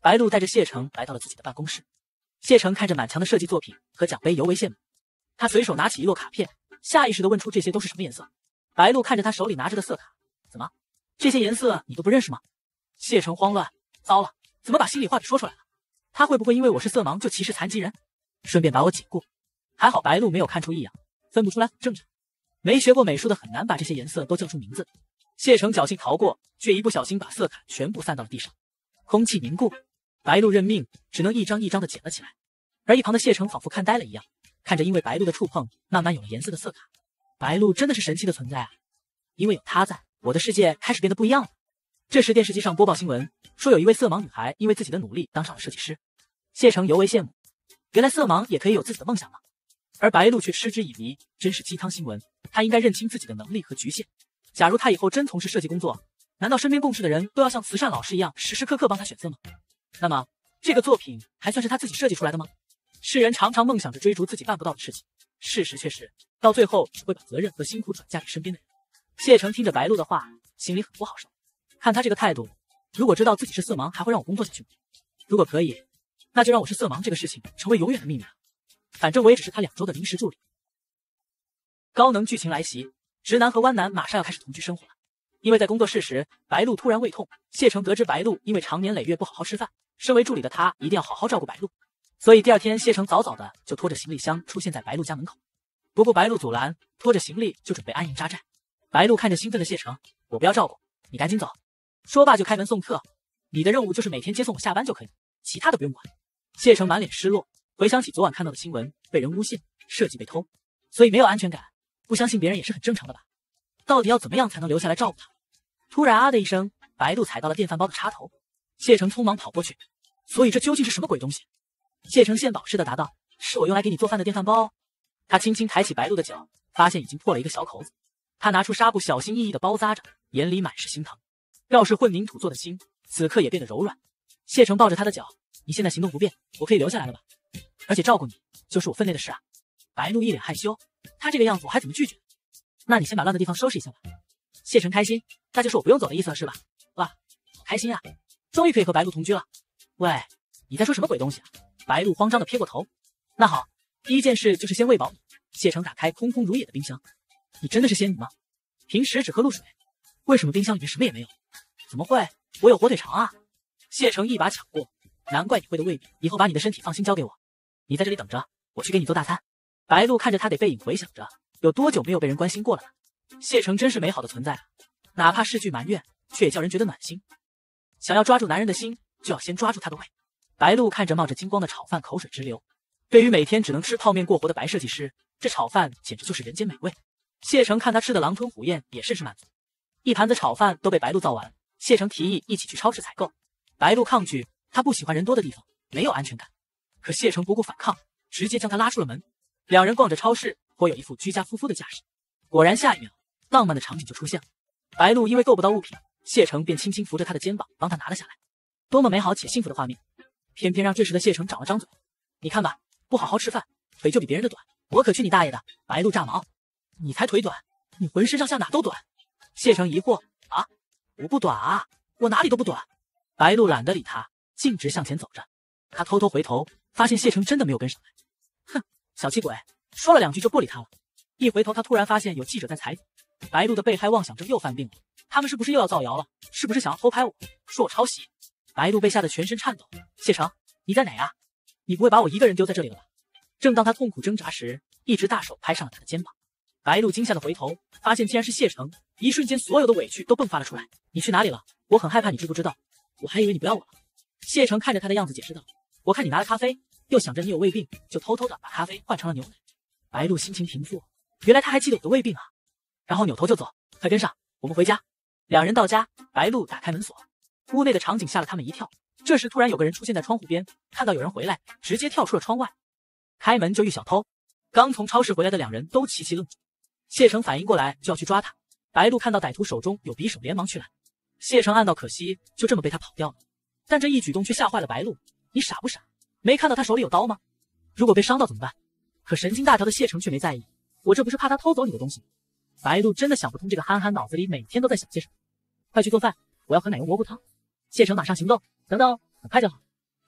白鹿带着谢城来到了自己的办公室。谢城看着满墙的设计作品和奖杯，尤为羡慕。他随手拿起一摞卡片，下意识地问出这些都是什么颜色。白鹿看着他手里拿着的色卡，怎么，这些颜色你都不认识吗？谢城慌乱，糟了，怎么把心里话给说出来了？他会不会因为我是色盲就歧视残疾人，顺便把我解雇？还好白鹿没有看出异样，分不出来很正常。没学过美术的很难把这些颜色都叫出名字。谢城侥幸逃过，却一不小心把色卡全部散到了地上，空气凝固。白鹿认命，只能一张一张的捡了起来。而一旁的谢城仿佛看呆了一样，看着因为白鹿的触碰慢慢有了颜色的色卡。白鹿真的是神奇的存在啊！因为有他在，我的世界开始变得不一样了。这时电视机上播报新闻，说有一位色盲女孩因为自己的努力当上了设计师。谢城尤为羡慕，原来色盲也可以有自己的梦想吗？而白鹿却嗤之以鼻，真是鸡汤新闻。他应该认清自己的能力和局限。假如他以后真从事设计工作，难道身边共事的人都要像慈善老师一样时时刻刻帮他选色吗？那么这个作品还算是他自己设计出来的吗？世人常常梦想着追逐自己办不到的事情，事实却是到最后只会把责任和辛苦转嫁给身边的人。谢城听着白鹿的话，心里很不好受。看他这个态度，如果知道自己是色盲，还会让我工作下去吗？如果可以，那就让我是色盲这个事情成为永远的秘密了。反正我也只是他两周的临时助理。高能剧情来袭，直男和弯男马上要开始同居生活了。因为在工作室时，白鹿突然胃痛，谢城得知白鹿因为长年累月不好好吃饭，身为助理的他一定要好好照顾白鹿，所以第二天谢城早早的就拖着行李箱出现在白鹿家门口。不顾白鹿阻拦，拖着行李就准备安营扎寨。白鹿看着兴奋的谢城，我不要照顾，你赶紧走。说罢就开门送客，你的任务就是每天接送我下班就可以，其他的不用管。谢城满脸失落，回想起昨晚看到的新闻，被人诬陷，设计被偷，所以没有安全感，不相信别人也是很正常的吧？到底要怎么样才能留下来照顾他？突然啊的一声，白鹿踩到了电饭煲的插头，谢城匆忙跑过去，所以这究竟是什么鬼东西？谢城献宝似的答道，是我用来给你做饭的电饭煲哦。他轻轻抬起白鹿的脚，发现已经破了一个小口子，他拿出纱布小心翼翼的包扎着，眼里满是心疼。要是混凝土做的心，此刻也变得柔软。谢城抱着他的脚，你现在行动不便，我可以留下来了吧？而且照顾你就是我分内的事啊。白鹿一脸害羞，他这个样子我还怎么拒绝？那你先把乱的地方收拾一下吧。谢城开心，那就是我不用走的意思了是吧？哇，好开心啊，终于可以和白鹿同居了。喂，你在说什么鬼东西啊？白鹿慌张的撇过头。那好，第一件事就是先喂饱你。谢城打开空空如也的冰箱。你真的是仙女吗？平时只喝露水，为什么冰箱里面什么也没有？怎么会？我有火腿肠啊！谢城一把抢过，难怪你会的胃病，以后把你的身体放心交给我。你在这里等着，我去给你做大餐。白鹿看着他的背影，回想着有多久没有被人关心过了呢？谢城真是美好的存在啊，哪怕是句埋怨，却也叫人觉得暖心。想要抓住男人的心，就要先抓住他的胃。白鹿看着冒着金光的炒饭，口水直流。对于每天只能吃泡面过活的白设计师，这炒饭简直就是人间美味。谢城看他吃的狼吞虎咽，也甚是满足。一盘子炒饭都被白鹿造完，谢城提议一起去超市采购。白鹿抗拒，他不喜欢人多的地方，没有安全感。可谢城不顾反抗，直接将他拉出了门。两人逛着超市，颇有一副居家夫妇的架势。果然下一秒，浪漫的场景就出现了。白鹿因为够不到物品，谢城便轻轻扶着他的肩膀，帮他拿了下来。多么美好且幸福的画面！偏偏让这时的谢城长了张嘴。你看吧，不好好吃饭，腿就比别人的短，我可去你大爷的！白鹿炸毛，你才腿短，你浑身上下哪都短。谢城疑惑，啊，我不短啊，我哪里都不短。白鹿懒得理他，径直向前走着。他偷偷回头，发现谢城真的没有跟上来。哼，小气鬼，说了两句就不理他了。一回头，他突然发现有记者在采访。白鹿的被害妄想症又犯病了，他们是不是又要造谣了？是不是想要偷拍我，说我抄袭？白鹿被吓得全身颤抖。谢城，你在哪呀？你不会把我一个人丢在这里了吧？正当他痛苦挣扎时，一只大手拍上了他的肩膀。白鹿惊吓的回头，发现竟然是谢城，一瞬间所有的委屈都迸发了出来。你去哪里了？我很害怕，你知不知道？我还以为你不要我了。谢城看着他的样子解释道，我看你拿了咖啡，又想着你有胃病，就偷偷的把咖啡换成了牛奶。白鹿心情平复，原来他还记得我的胃病啊。然后扭头就走，快跟上，我们回家。两人到家，白鹿打开门锁，屋内的场景吓了他们一跳。这时突然有个人出现在窗户边，看到有人回来，直接跳出了窗外，开门就遇小偷。刚从超市回来的两人都齐齐愣住。谢城反应过来就要去抓他，白鹿看到歹徒手中有匕首，连忙去拦。谢城暗道可惜，就这么被他跑掉了。但这一举动却吓坏了白鹿，你傻不傻？没看到他手里有刀吗？如果被伤到怎么办？可神经大条的谢城却没在意，我这不是怕他偷走你的东西吗？白鹿真的想不通这个憨憨脑子里每天都在想些什么。快去做饭，我要喝奶油蘑菇汤。谢城马上行动，等等，很快就好。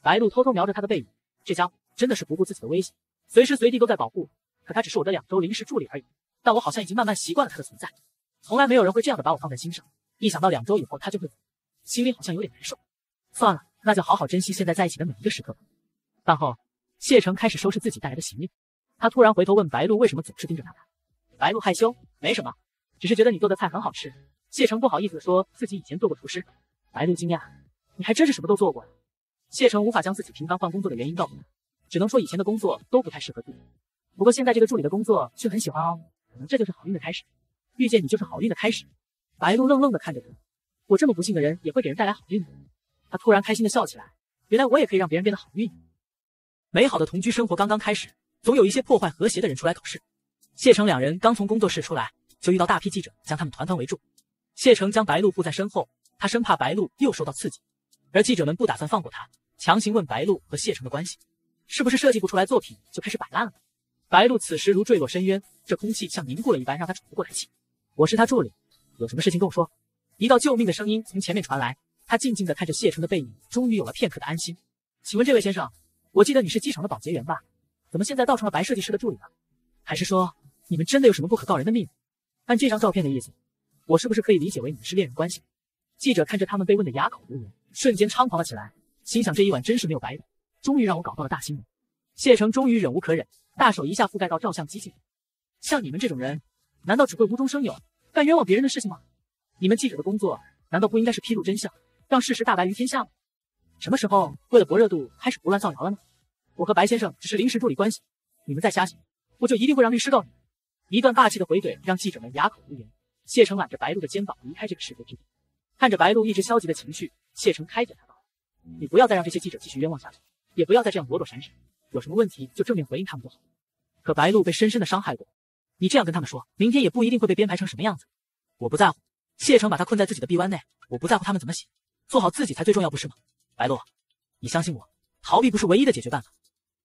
白鹿偷偷瞄着他的背影，这家伙真的是不顾自己的危险，随时随地都在保护。可他只是我的两周临时助理而已，但我好像已经慢慢习惯了他的存在。从来没有人会这样的把我放在心上，一想到两周以后他就会走，心里好像有点难受。算了，那就好好珍惜现在在一起的每一个时刻吧。饭后，谢成开始收拾自己带来的行李，他突然回头问白鹿为什么总是盯着他看。白鹿害羞，没什么，只是觉得你做的菜很好吃。谢成不好意思说自己以前做过厨师。白鹿惊讶，你还真是什么都做过呀。谢成无法将自己频繁换工作的原因告诉他，只能说以前的工作都不太适合自己，不过现在这个助理的工作却很喜欢哦，可能这就是好运的开始。遇见你就是好运的开始。白鹿愣愣地看着他，我这么不幸的人也会给人带来好运的。他突然开心地笑起来，原来我也可以让别人变得好运。美好的同居生活刚刚开始，总有一些破坏和谐的人出来搞事。谢成两人刚从工作室出来，就遇到大批记者将他们团团围住。谢成将白鹿护在身后，他生怕白鹿又受到刺激，而记者们不打算放过他，强行问白鹿和谢成的关系，是不是设计不出来作品就开始摆烂了？白鹿此时如坠落深渊，这空气像凝固了一般，让他喘不过来气。我是他助理，有什么事情跟我说。一道救命的声音从前面传来，他静静地看着谢成的背影，终于有了片刻的安心。请问这位先生，我记得你是机场的保洁员吧？怎么现在倒成了白设计师的助理了？还是说你们真的有什么不可告人的秘密？按这张照片的意思，我是不是可以理解为你们是恋人关系？记者看着他们被问得哑口无言，瞬间猖狂了起来，心想这一晚真是没有白等，终于让我搞到了大新闻。谢成终于忍无可忍，大手一下覆盖到照相机前。像你们这种人，难道只会无中生有，干冤枉别人的事情吗？你们记者的工作难道不应该是披露真相，让事实大白于天下吗？什么时候为了博热度开始胡乱造谣了呢？我和白先生只是临时助理关系，你们再瞎想，我就一定会让律师告你们。一段霸气的回怼让记者们哑口无言。谢成揽着白鹿的肩膀离开这个是非之地，看着白鹿一直消极的情绪，谢成开解他道：你不要再让这些记者继续冤枉下去，也不要再这样躲躲闪闪，有什么问题就正面回应他们就好。可白鹿被深深的伤害过，你这样跟他们说，明天也不一定会被编排成什么样子。我不在乎。谢成把他困在自己的臂弯内，我不在乎他们怎么写，做好自己才最重要，不是吗？白鹿，你相信我，逃避不是唯一的解决办法。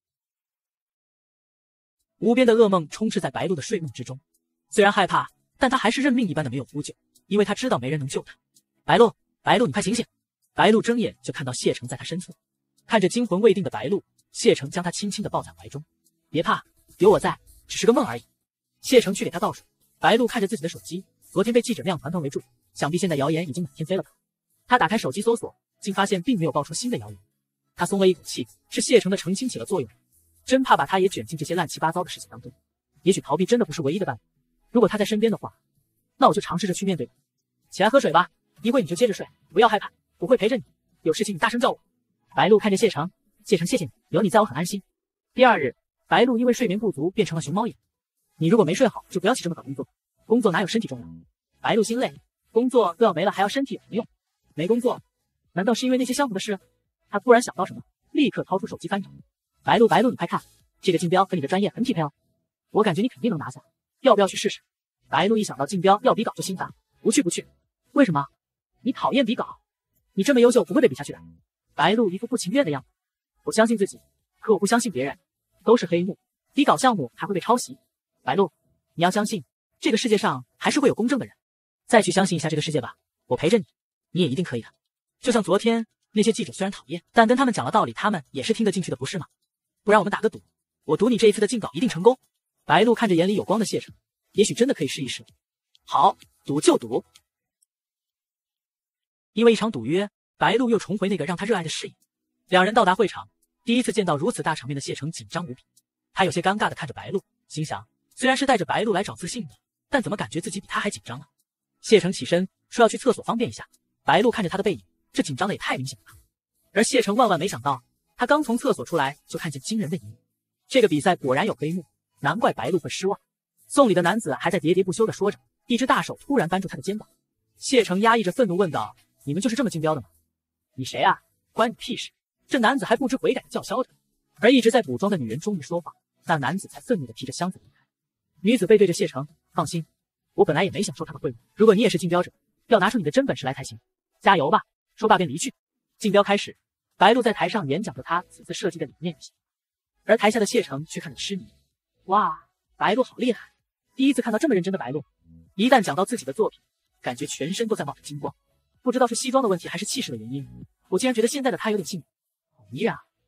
无边的噩梦充斥在白鹿的睡梦之中，虽然害怕，但他还是认命一般的没有呼救，因为他知道没人能救他。白鹿，白鹿，你快醒醒！白鹿睁眼就看到谢成在他身侧，看着惊魂未定的白鹿，谢成将他轻轻地抱在怀中。别怕，有我在，只是个梦而已。谢成去给他倒水。白鹿看着自己的手机，昨天被记者那样团团围住，想必现在谣言已经满天飞了吧。他打开手机搜索，竟发现并没有爆出新的谣言。他松了一口气，是谢成的澄清起了作用，真怕把他也卷进这些乱七八糟的事情当中。也许逃避真的不是唯一的办法，如果他在身边的话，那我就尝试着去面对吧。起来喝水吧，一会你就接着睡，不要害怕，我会陪着你，有事情你大声叫我。白鹿看着谢成，谢成谢谢你，有你在我很安心。第二日，白鹿因为睡眠不足变成了熊猫眼。你如果没睡好，就不要起这么搞工作，工作哪有身体重要？白鹿心累，工作都要没了，还要身体有什么用？没工作，难道是因为那些项目的事？他突然想到什么，立刻掏出手机翻找。白鹿，白鹿，你快看，这个竞标和你的专业很匹配哦，我感觉你肯定能拿下，要不要去试试？白鹿一想到竞标要比稿就心烦，不去不去。为什么？你讨厌比稿？你这么优秀不会被比下去的。白鹿一副不情愿的样子。我相信自己，可我不相信别人，都是黑幕，比稿项目还会被抄袭。白鹿，你要相信，这个世界上还是会有公正的人。再去相信一下这个世界吧，我陪着你，你也一定可以的。就像昨天那些记者虽然讨厌，但跟他们讲了道理，他们也是听得进去的，不是吗？不然我们打个赌，我赌你这一次的竞稿一定成功。白鹿看着眼里有光的谢成，也许真的可以试一试。好，赌就赌。因为一场赌约，白鹿又重回那个让他热爱的事业。两人到达会场，第一次见到如此大场面的谢成紧张无比，他有些尴尬地看着白鹿，心想虽然是带着白鹿来找自信的，但怎么感觉自己比他还紧张呢？谢成起身说要去厕所方便一下，白鹿看着他的背影，这紧张的也太明显了。而谢成万万没想到，他刚从厕所出来就看见惊人的一幕，这个比赛果然有黑幕，难怪白鹿会失望。送礼的男子还在喋喋不休地说着，一只大手突然扳住他的肩膀。谢成压抑着愤怒问道：你们就是这么竞标的吗？你谁啊？关你屁事！这男子还不知悔改地叫嚣着，而一直在补妆的女人终于说话，那男子才愤怒地提着箱子离开。女子背对着谢成，放心，我本来也没想受他的贿赂，如果你也是竞标者，要拿出你的真本事来才行，加油吧！说罢便离去。竞标开始，白鹿在台上演讲着他此次设计的理念，而台下的谢成却看得痴迷。哇，白鹿好厉害！第一次看到这么认真的白鹿，一旦讲到自己的作品，感觉全身都在冒着金光。不知道是西装的问题还是气势的原因，我竟然觉得现在的他有点幸运。好迷人啊！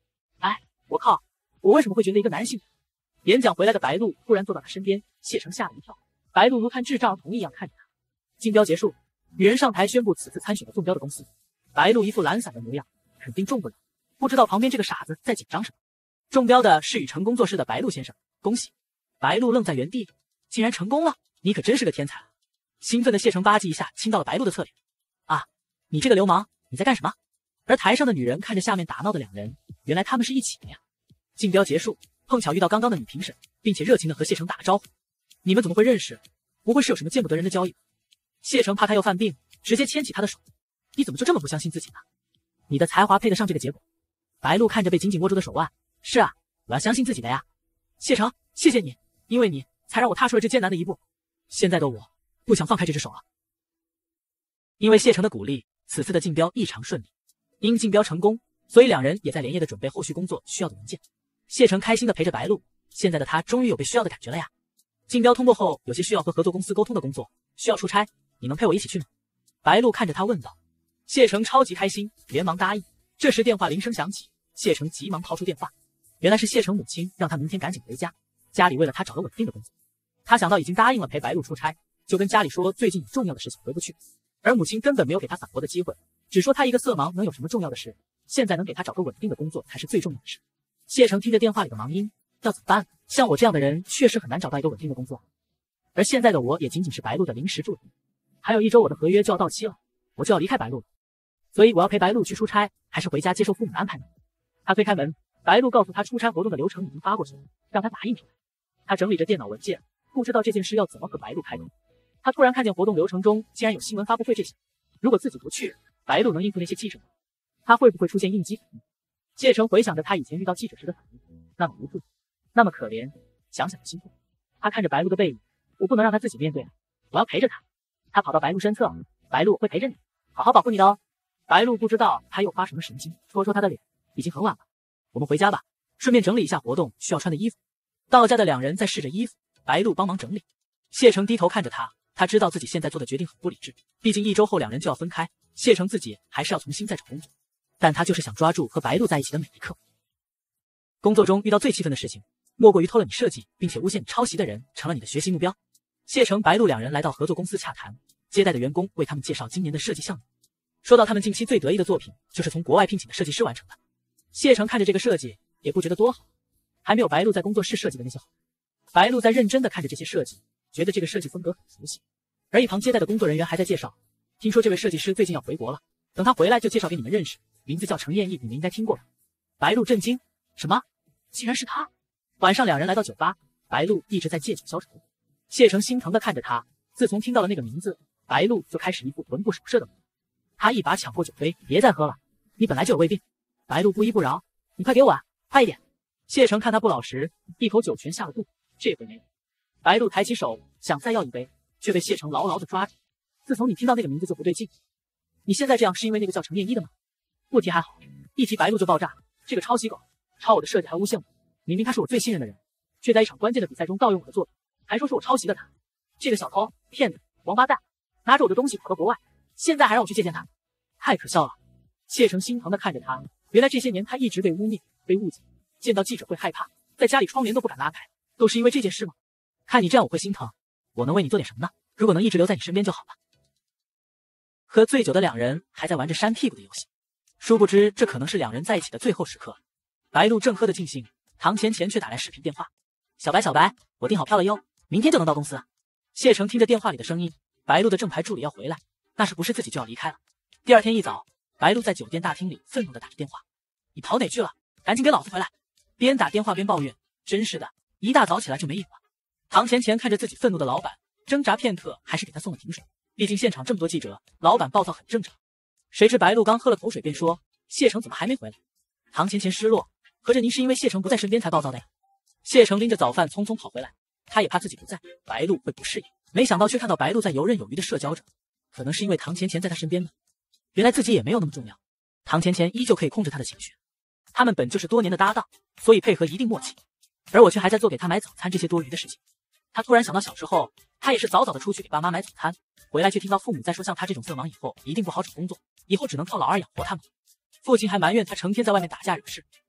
我靠，我为什么会觉得一个男人幸福？演讲回来的白鹿突然坐到他身边，谢成吓了一跳。白鹿如看智障儿童一样看着他。竞标结束，女人上台宣布此次参选的中标的公司。白鹿一副懒散的模样，肯定中不了。不知道旁边这个傻子在紧张什么。中标的是雨成工作室的白鹿先生，恭喜！白鹿愣在原地，竟然成功了，你可真是个天才啊！兴奋的谢成吧唧一下亲到了白鹿的侧脸。啊，你这个流氓，你在干什么？而台上的女人看着下面打闹的两人，原来他们是一起的呀。竞标结束，碰巧遇到刚刚的女评审，并且热情的和谢成打个招呼。你们怎么会认识？不会是有什么见不得人的交易？谢成怕他又犯病，直接牵起他的手。你怎么就这么不相信自己呢？你的才华配得上这个结果？白鹿看着被紧紧握住的手腕，是啊，我要相信自己的呀。谢成，谢谢你，因为你才让我踏出了这艰难的一步。现在的我不想放开这只手了。因为谢成的鼓励，此次的竞标异常顺利。因竞标成功，所以两人也在连夜的准备后续工作需要的文件。谢成开心的陪着白鹿，现在的他终于有被需要的感觉了呀。竞标通过后，有些需要和合作公司沟通的工作，需要出差，你能陪我一起去吗？白鹿看着他问道。谢成超级开心，连忙答应。这时电话铃声响起，谢成急忙掏出电话，原来是谢成母亲让他明天赶紧回家，家里为了他找了稳定的工作。他想到已经答应了陪白鹿出差，就跟家里说最近有重要的事情回不去，而母亲根本没有给他反驳的机会，只说他一个色盲能有什么重要的事，现在能给他找个稳定的工作才是最重要的事。谢成听着电话里的忙音，要怎么办？像我这样的人确实很难找到一个稳定的工作，而现在的我也仅仅是白鹿的临时助理，还有一周我的合约就要到期了，我就要离开白鹿了，所以我要陪白鹿去出差，还是回家接受父母的安排呢？他推开门，白鹿告诉他出差活动的流程已经发过去了，让他打印出来。他整理着电脑文件，不知道这件事要怎么和白鹿开通。他突然看见活动流程中竟然有新闻发布会这些，如果自己不去，白鹿能应付那些记者吗？他会不会出现应激反应？谢成回想着他以前遇到记者时的反应，那么无助，那么可怜，想想就心痛。他看着白鹿的背影，我不能让他自己面对了，我要陪着他。他跑到白鹿身侧，白鹿会陪着你，好好保护你的哦。白鹿不知道他又发什么神经，戳戳他的脸，已经很晚了，我们回家吧，顺便整理一下活动需要穿的衣服。到家的两人在试着衣服，白鹿帮忙整理。谢成低头看着他，他知道自己现在做的决定很不理智，毕竟一周后两人就要分开，谢成自己还是要重新再找工作，但他就是想抓住和白鹿在一起的每一刻。工作中遇到最气愤的事情，莫过于偷了你设计并且诬陷你抄袭的人成了你的学习目标。谢成、白鹿两人来到合作公司洽谈，接待的员工为他们介绍今年的设计项目，说到他们近期最得意的作品就是从国外聘请的设计师完成的。谢成看着这个设计也不觉得多好，还没有白鹿在工作室设计的那些好。白鹿在认真的看着这些设计，觉得这个设计风格很熟悉。而一旁接待的工作人员还在介绍，听说这位设计师最近要回国了，等他回来就介绍给你们认识，名字叫程彦义，你们应该听过吧？白鹿震惊，什么？竟然是他！晚上两人来到酒吧，白鹿一直在借酒消愁。谢成心疼的看着他，自从听到了那个名字，白鹿就开始一副魂不守舍的模样。他一把抢过酒杯，别再喝了，你本来就有胃病。白鹿不依不饶，你快给我啊，快一点！谢成看他不老实，一口酒全下了肚，这回没有。白鹿抬起手想再要一杯，却被谢成牢牢的抓住。自从你听到那个名字就不对劲，你现在这样是因为那个叫程彦一的吗？不提还好，一提白鹿就爆炸，这个抄袭狗，抄我的设计还诬陷我，明明他是我最信任的人，却在一场关键的比赛中盗用我的作品，还说是我抄袭的他，这个小偷、骗子、王八蛋，拿着我的东西跑到国外，现在还让我去见见他，太可笑了。谢成心疼的看着他，原来这些年他一直被污蔑、被误解，见到记者会害怕，在家里窗帘都不敢拉开，都是因为这件事吗？看你这样我会心疼，我能为你做点什么呢？如果能一直留在你身边就好了。喝醉酒的两人还在玩着扇屁股的游戏，殊不知这可能是两人在一起的最后时刻。白鹿正喝得尽兴，唐钱钱却打来视频电话：小白小白，我订好票了哟，明天就能到公司。谢成听着电话里的声音，白鹿的正牌助理要回来，那是不是自己就要离开了？第二天一早，白鹿在酒店大厅里愤怒地打着电话：你跑哪去了？赶紧给老子回来！边打电话边抱怨：真是的，一大早起来就没瘾了。唐钱钱看着自己愤怒的老板，挣扎片刻还是给他送了瓶水，毕竟现场这么多记者，老板暴躁很正常。谁知白鹿刚喝了口水便说：谢成怎么还没回来？唐钱钱失落，合着您是因为谢成不在身边才暴躁的呀？谢成拎着早饭匆匆跑回来，他也怕自己不在，白鹿会不适应，没想到却看到白鹿在游刃有余的社交着，可能是因为唐钱钱在他身边呢。原来自己也没有那么重要，唐钱钱依旧可以控制他的情绪，他们本就是多年的搭档，所以配合一定默契，而我却还在做给他买早餐这些多余的事情。他突然想到小时候，他也是早早的出去给爸妈买早餐，回来却听到父母在说像他这种色盲以后一定不好找工作，以后只能靠老二养活他们。父亲还埋怨他成天在外面打架惹事，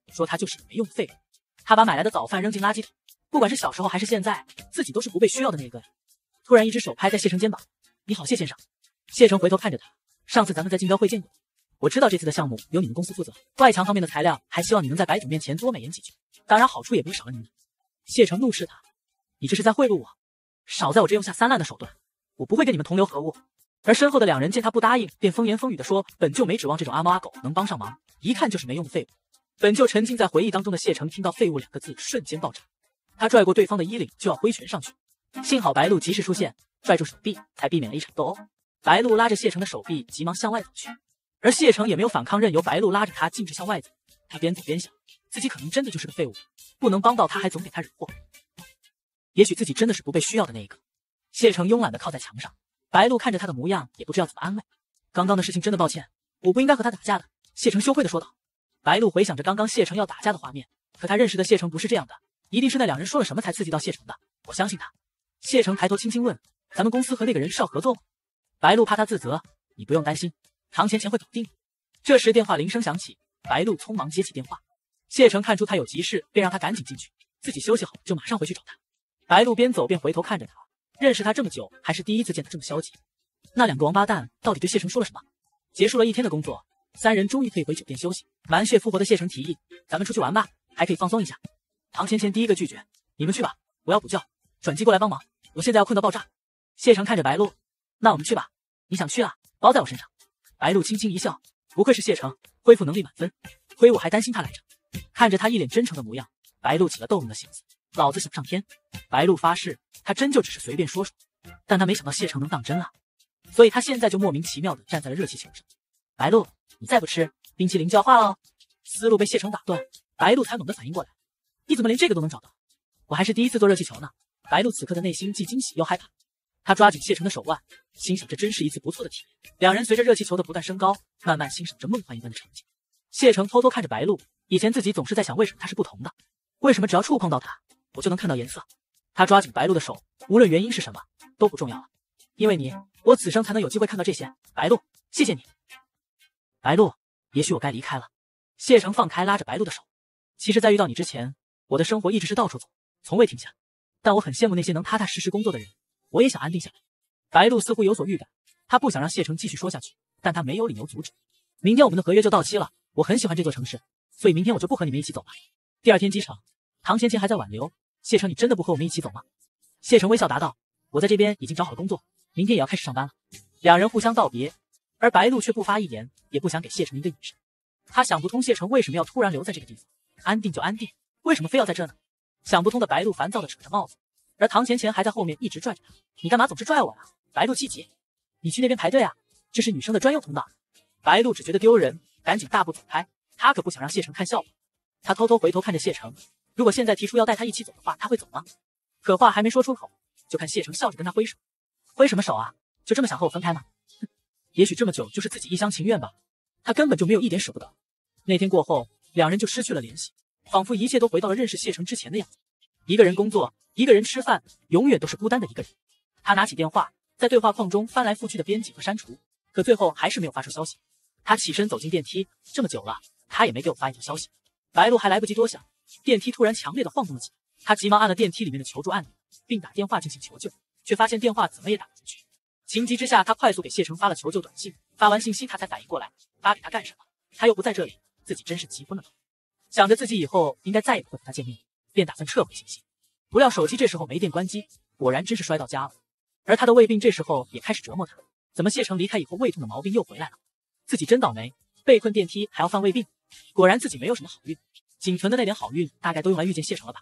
说他就是个没用的废物。他把买来的早饭扔进垃圾桶，不管是小时候还是现在，自己都是不被需要的那个呀。突然，一只手拍在谢成肩膀：“你好，谢先生。”谢成回头看着他：“上次咱们在竞标会见过，我知道这次的项目由你们公司负责，外墙方面的材料还希望你能在白总面前多美言几句，当然好处也不会少了您的。”谢成怒视他：“你这是在贿赂我？少在我这用下三滥的手段，我不会跟你们同流合污。”而身后的两人见他不答应，便风言风语地说：“本就没指望这种阿猫阿狗能帮上忙，一看就是没用的废物。”本就沉浸在回忆当中的谢成听到废物两个字瞬间爆炸，他拽过对方的衣领就要挥拳上去，幸好白鹿及时出现，拽住手臂，才避免了一场斗殴。白鹿拉着谢成的手臂急忙向外走去，而谢成也没有反抗，任由白鹿拉着他径直向外走。他边走边想，自己可能真的就是个废物，不能帮到他还总给他惹祸，也许自己真的是不被需要的那一个。谢成慵懒地靠在墙上，白鹿看着他的模样也不知道怎么安慰。刚刚的事情真的抱歉，我不应该和他打架的。谢成羞愧地说道。白鹿回想着刚刚谢成要打架的画面，可他认识的谢成不是这样的，一定是那两人说了什么才刺激到谢成的，我相信他。谢成抬头轻轻问：“咱们公司和那个人是要合作吗？”白鹿怕他自责：“你不用担心，唐钱钱会搞定。”这时电话铃声响起，白鹿匆忙接起电话。谢成看出他有急事，便让他赶紧进去，自己休息好就马上回去找他。白鹿边走边回头看着他，认识他这么久，还是第一次见他这么消极。那两个王八蛋到底对谢成说了什么？结束了一天的工作，三人终于可以回酒店休息。满血复活的谢成提议：“咱们出去玩吧，还可以放松一下。”唐钱钱第一个拒绝：“你们去吧，我要补觉，转机过来帮忙，我现在要困到爆炸。”谢成看着白鹿：“那我们去吧，你想去啊，包在我身上。”白鹿轻轻一笑：“不愧是谢成，恢复能力满分，亏我还担心他来着。”看着他一脸真诚的模样，白鹿起了逗弄的心思：“老子想上天。”白鹿发誓，他真就只是随便说说，但他没想到谢成能当真啊，所以他现在就莫名其妙的站在了热气球上。白鹿，你再不吃，冰淇淋就要化了。思路被谢成打断，白鹿才猛地反应过来：“你怎么连这个都能找到？我还是第一次坐热气球呢。”白鹿此刻的内心既惊喜又害怕，他抓紧谢成的手腕，心想这真是一次不错的体验。两人随着热气球的不断升高，慢慢欣赏着梦幻一般的场景。谢成偷偷看着白鹿，以前自己总是在想，为什么他是不同的？为什么只要触碰到他，我就能看到颜色？他抓紧白鹿的手，无论原因是什么都不重要了，因为你，我此生才能有机会看到这些。白鹿，谢谢你。白鹿，也许我该离开了。谢成放开拉着白鹿的手。其实在遇到你之前，我的生活一直是到处走，从未停下。但我很羡慕那些能踏踏实实工作的人，我也想安定下来。白鹿似乎有所预感，他不想让谢成继续说下去，但他没有理由阻止。明天我们的合约就到期了，我很喜欢这座城市，所以明天我就不和你们一起走了。第二天机场，唐钱钱还在挽留。谢成，你真的不和我们一起走吗？谢成微笑答道：“我在这边已经找好了工作，明天也要开始上班了。”两人互相道别，而白鹿却不发一言，也不想给谢成一个眼神。他想不通谢成为什么要突然留在这个地方，安定就安定，为什么非要在这呢？想不通的白鹿烦躁的扯着帽子，而唐钱钱还在后面一直拽着他：“你干嘛总是拽我呀？”白鹿气急：“你去那边排队啊，这是女生的专用通道。”白鹿只觉得丢人，赶紧大步走开，他可不想让谢成看笑话。他偷偷回头看着谢成，如果现在提出要带他一起走的话，他会走吗？可话还没说出口，就看谢成笑着跟他挥手。挥什么手啊？就这么想和我分开吗？哼，也许这么久就是自己一厢情愿吧。他根本就没有一点舍不得。那天过后，两人就失去了联系，仿佛一切都回到了认识谢成之前的样子。一个人工作，一个人吃饭，永远都是孤单的一个人。他拿起电话，在对话框中翻来覆去的编辑和删除，可最后还是没有发出消息。他起身走进电梯，这么久了，他也没给我发一条消息。白鹿还来不及多想，电梯突然强烈的晃动了起来，他急忙按了电梯里面的求助按钮，并打电话进行求救，却发现电话怎么也打不进去。情急之下，他快速给谢成发了求救短信，发完信息他才反应过来，发给他干什么？他又不在这里，自己真是急昏了头。想着自己以后应该再也不会和他见面，便打算撤回信息。不料手机这时候没电关机，果然真是摔到家了。而他的胃病这时候也开始折磨他，怎么谢成离开以后胃痛的毛病又回来了？自己真倒霉，被困电梯还要犯胃病，果然自己没有什么好运，仅存的那点好运大概都用来遇见谢成了吧。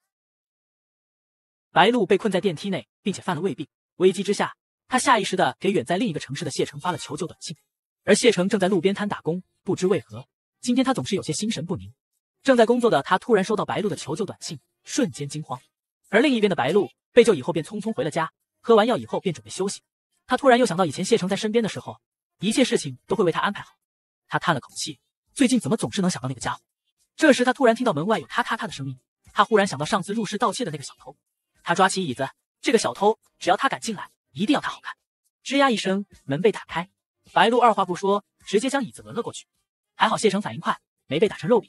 白鹿被困在电梯内，并且犯了胃病，危机之下，他下意识的给远在另一个城市的谢成发了求救短信。而谢成正在路边摊打工，不知为何，今天他总是有些心神不宁。正在工作的他突然收到白鹿的求救短信，瞬间惊慌。而另一边的白鹿被救以后便匆匆回了家，喝完药以后便准备休息。他突然又想到以前谢成在身边的时候，一切事情都会为他安排好。他叹了口气，最近怎么总是能想到那个家伙？这时他突然听到门外有咔咔咔的声音，他忽然想到上次入室盗窃的那个小偷。他抓起椅子，这个小偷只要他敢进来，一定要他好看。吱呀一声，门被打开，白鹿二话不说，直接将椅子抡了过去。还好谢成反应快，没被打成肉饼。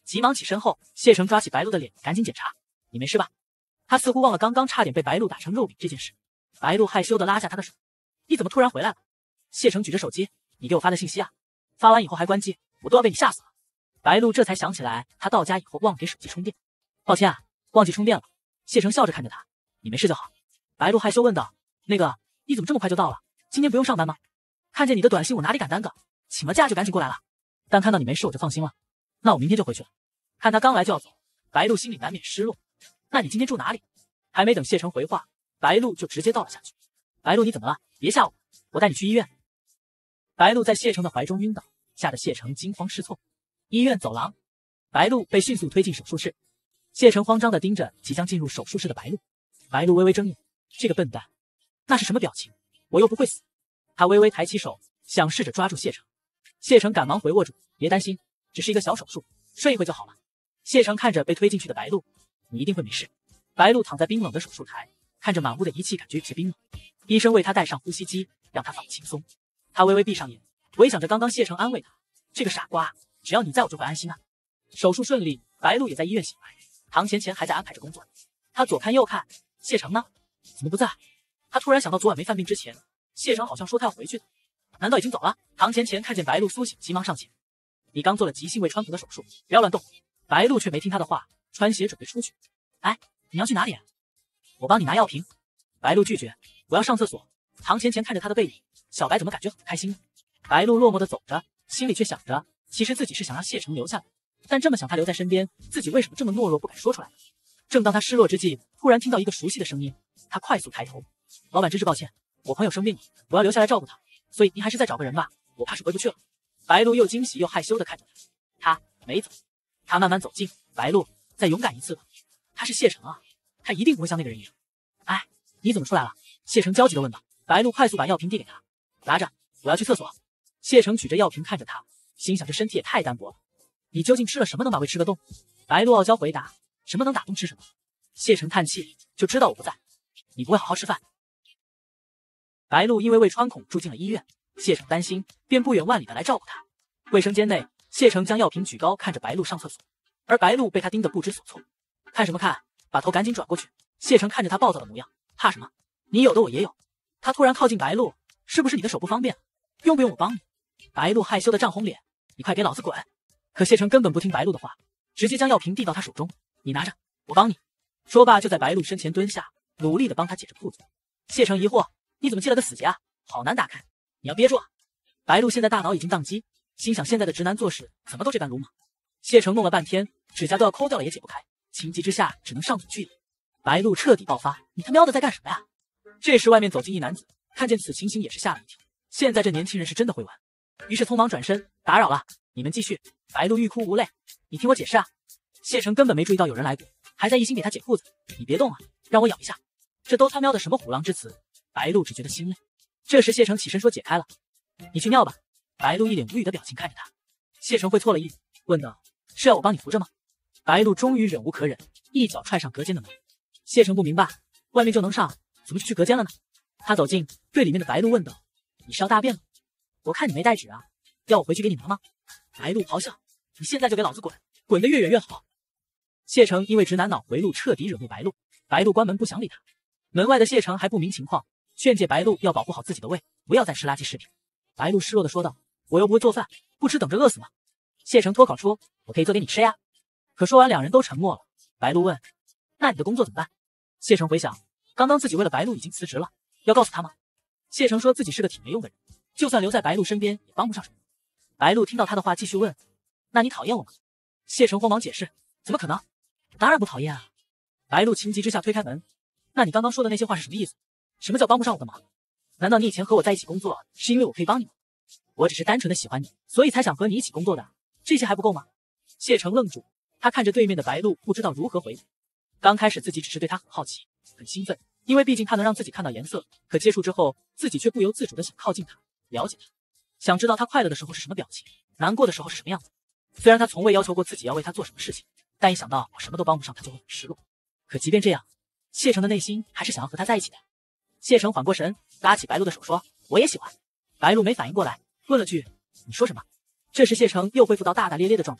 急忙起身后，谢成抓起白鹿的脸，赶紧检查：“你没事吧？”他似乎忘了刚刚差点被白鹿打成肉饼这件事。白鹿害羞地拉下他的手：“你怎么突然回来了？”谢成举着手机：“你给我发的信息啊，发完以后还关机，我都要被你吓死了。”白鹿这才想起来，他到家以后忘给手机充电。抱歉啊，忘记充电了。谢成笑着看着他：“你没事就好。”白鹿害羞问道：“那个，你怎么这么快就到了？今天不用上班吗？看见你的短信，我哪里敢耽搁，请了假就赶紧过来了。但看到你没事，我就放心了。那我明天就回去了。”看他刚来就要走，白鹿心里难免失落。那你今天住哪里？还没等谢成回话，白鹿就直接倒了下去。白鹿，你怎么了？别吓我，我带你去医院。白鹿在谢成的怀中晕倒，吓得谢成惊慌失措。医院走廊，白鹿被迅速推进手术室。谢成慌张地盯着即将进入手术室的白鹿。白鹿微微睁眼，这个笨蛋，那是什么表情？我又不会死。他微微抬起手，想试着抓住谢成。谢成赶忙回握住，别担心，只是一个小手术，睡一会就好了。谢成看着被推进去的白鹿，你一定会没事。白鹿躺在冰冷的手术台，看着满屋的仪器，感觉有些冰冷。医生为他戴上呼吸机，让他放轻松。他微微闭上眼，回想着刚刚谢成安慰他：“这个傻瓜，只要你在我就会安心啊。”手术顺利，白鹿也在医院醒来。唐钱钱还在安排着工作，他左看右看，谢成呢？怎么不在？他突然想到昨晚没犯病之前，谢成好像说他要回去的，难道已经走了？唐钱钱看见白鹿苏醒，急忙上前：“你刚做了急性胃穿孔的手术，不要乱动。”白鹿却没听他的话，穿鞋准备出去。哎，你要去哪里啊？我帮你拿药瓶。白鹿拒绝，我要上厕所。唐钱钱看着他的背影，小白怎么感觉很不开心呢？白鹿落寞地走着，心里却想着，其实自己是想让谢成留下来，但这么想他留在身边，自己为什么这么懦弱不敢说出来呢？正当他失落之际，突然听到一个熟悉的声音，他快速抬头：“老板，真是抱歉，我朋友生病了，我要留下来照顾他，所以您还是再找个人吧，我怕是回不去了。”白鹿又惊喜又害羞地看着他，他没走。他慢慢走近，白鹿，再勇敢一次吧。他是谢成啊，他一定不会像那个人一样。哎，你怎么出来了？谢成焦急地问道。白鹿快速把药瓶递给他，拿着，我要去厕所。谢成举着药瓶看着他，心想这身体也太单薄了，你究竟吃了什么能把胃吃个洞？白鹿傲娇回答：什么能打洞吃什么。谢成叹气，就知道我不在，你不会好好吃饭。白鹿因为胃穿孔住进了医院，谢成担心，便不远万里的来照顾他。卫生间内，谢成将药瓶举高，看着白鹿上厕所，而白鹿被他盯得不知所措。看什么看，把头赶紧转过去。谢成看着他暴躁的模样，怕什么？你有的我也有。他突然靠近白鹿，是不是你的手不方便？用不用我帮你？白鹿害羞的涨红脸，你快给老子滚！可谢成根本不听白鹿的话，直接将药瓶递到他手中，你拿着，我帮你。说罢就在白鹿身前蹲下，努力的帮他解着裤子。谢成疑惑，你怎么系了个死结啊？好难打开，你要憋住啊！白鹿现在大脑已经宕机，心想现在的直男做事怎么都这般鲁莽。谢成弄了半天，指甲都要抠掉了也解不开，情急之下只能上嘴去理。白鹿彻底爆发，你他喵的在干什么呀？这时外面走进一男子，看见此情形也是吓了一跳，现在这年轻人是真的会玩，于是匆忙转身，打扰了，你们继续。白鹿欲哭无泪，你听我解释啊。谢成根本没注意到有人来过，还在一心给他解裤子，你别动啊，让我咬一下。这都他喵的什么虎狼之词？白鹿只觉得心累。这时谢成起身说解开了，你去尿吧。白鹿一脸无语的表情看着他，谢成会错了意，问道，是要我帮你扶着吗？白鹿终于忍无可忍，一脚踹上隔间的门。谢成不明白，外面就能上，怎么就去隔间了呢？他走近，对里面的白鹿问道，你是要大便了？我看你没带纸啊，要我回去给你拿吗？白鹿咆哮，你现在就给老子滚，滚得越远越好。谢成因为直男脑回路彻底惹怒白鹿，白鹿关门不想理他。门外的谢成还不明情况，劝诫白鹿要保护好自己的胃，不要再吃垃圾食品。白鹿失落的说道，我又不会做饭，不吃等着饿死吗？谢成脱口出，我可以做给你吃呀。可说完两人都沉默了。白鹿问，那你的工作怎么办？谢成回想，刚刚自己为了白鹿已经辞职了，要告诉他吗？谢成说自己是个挺没用的人，就算留在白鹿身边也帮不上什么。白鹿听到他的话继续问，那你讨厌我吗？谢成慌忙解释，怎么可能，当然不讨厌啊。白鹿情急之下推开门，那你刚刚说的那些话是什么意思？什么叫帮不上我的忙？难道你以前和我在一起工作是因为我可以帮你吗？我只是单纯的喜欢你，所以才想和你一起工作的，这些还不够吗？谢成愣住，他看着对面的白鹿，不知道如何回答。刚开始自己只是对他很好奇，很兴奋，因为毕竟他能让自己看到颜色，可接触之后，自己却不由自主的想靠近他，了解他，想知道他快乐的时候是什么表情，难过的时候是什么样子。虽然他从未要求过自己要为他做什么事情，但一想到我什么都帮不上他就会很失落。可即便这样，谢成的内心还是想要和他在一起的。谢成缓过神，拉起白鹿的手说，我也喜欢。白鹿没反应过来，问了句，你说什么？这时谢成又恢复到大大咧咧的状态，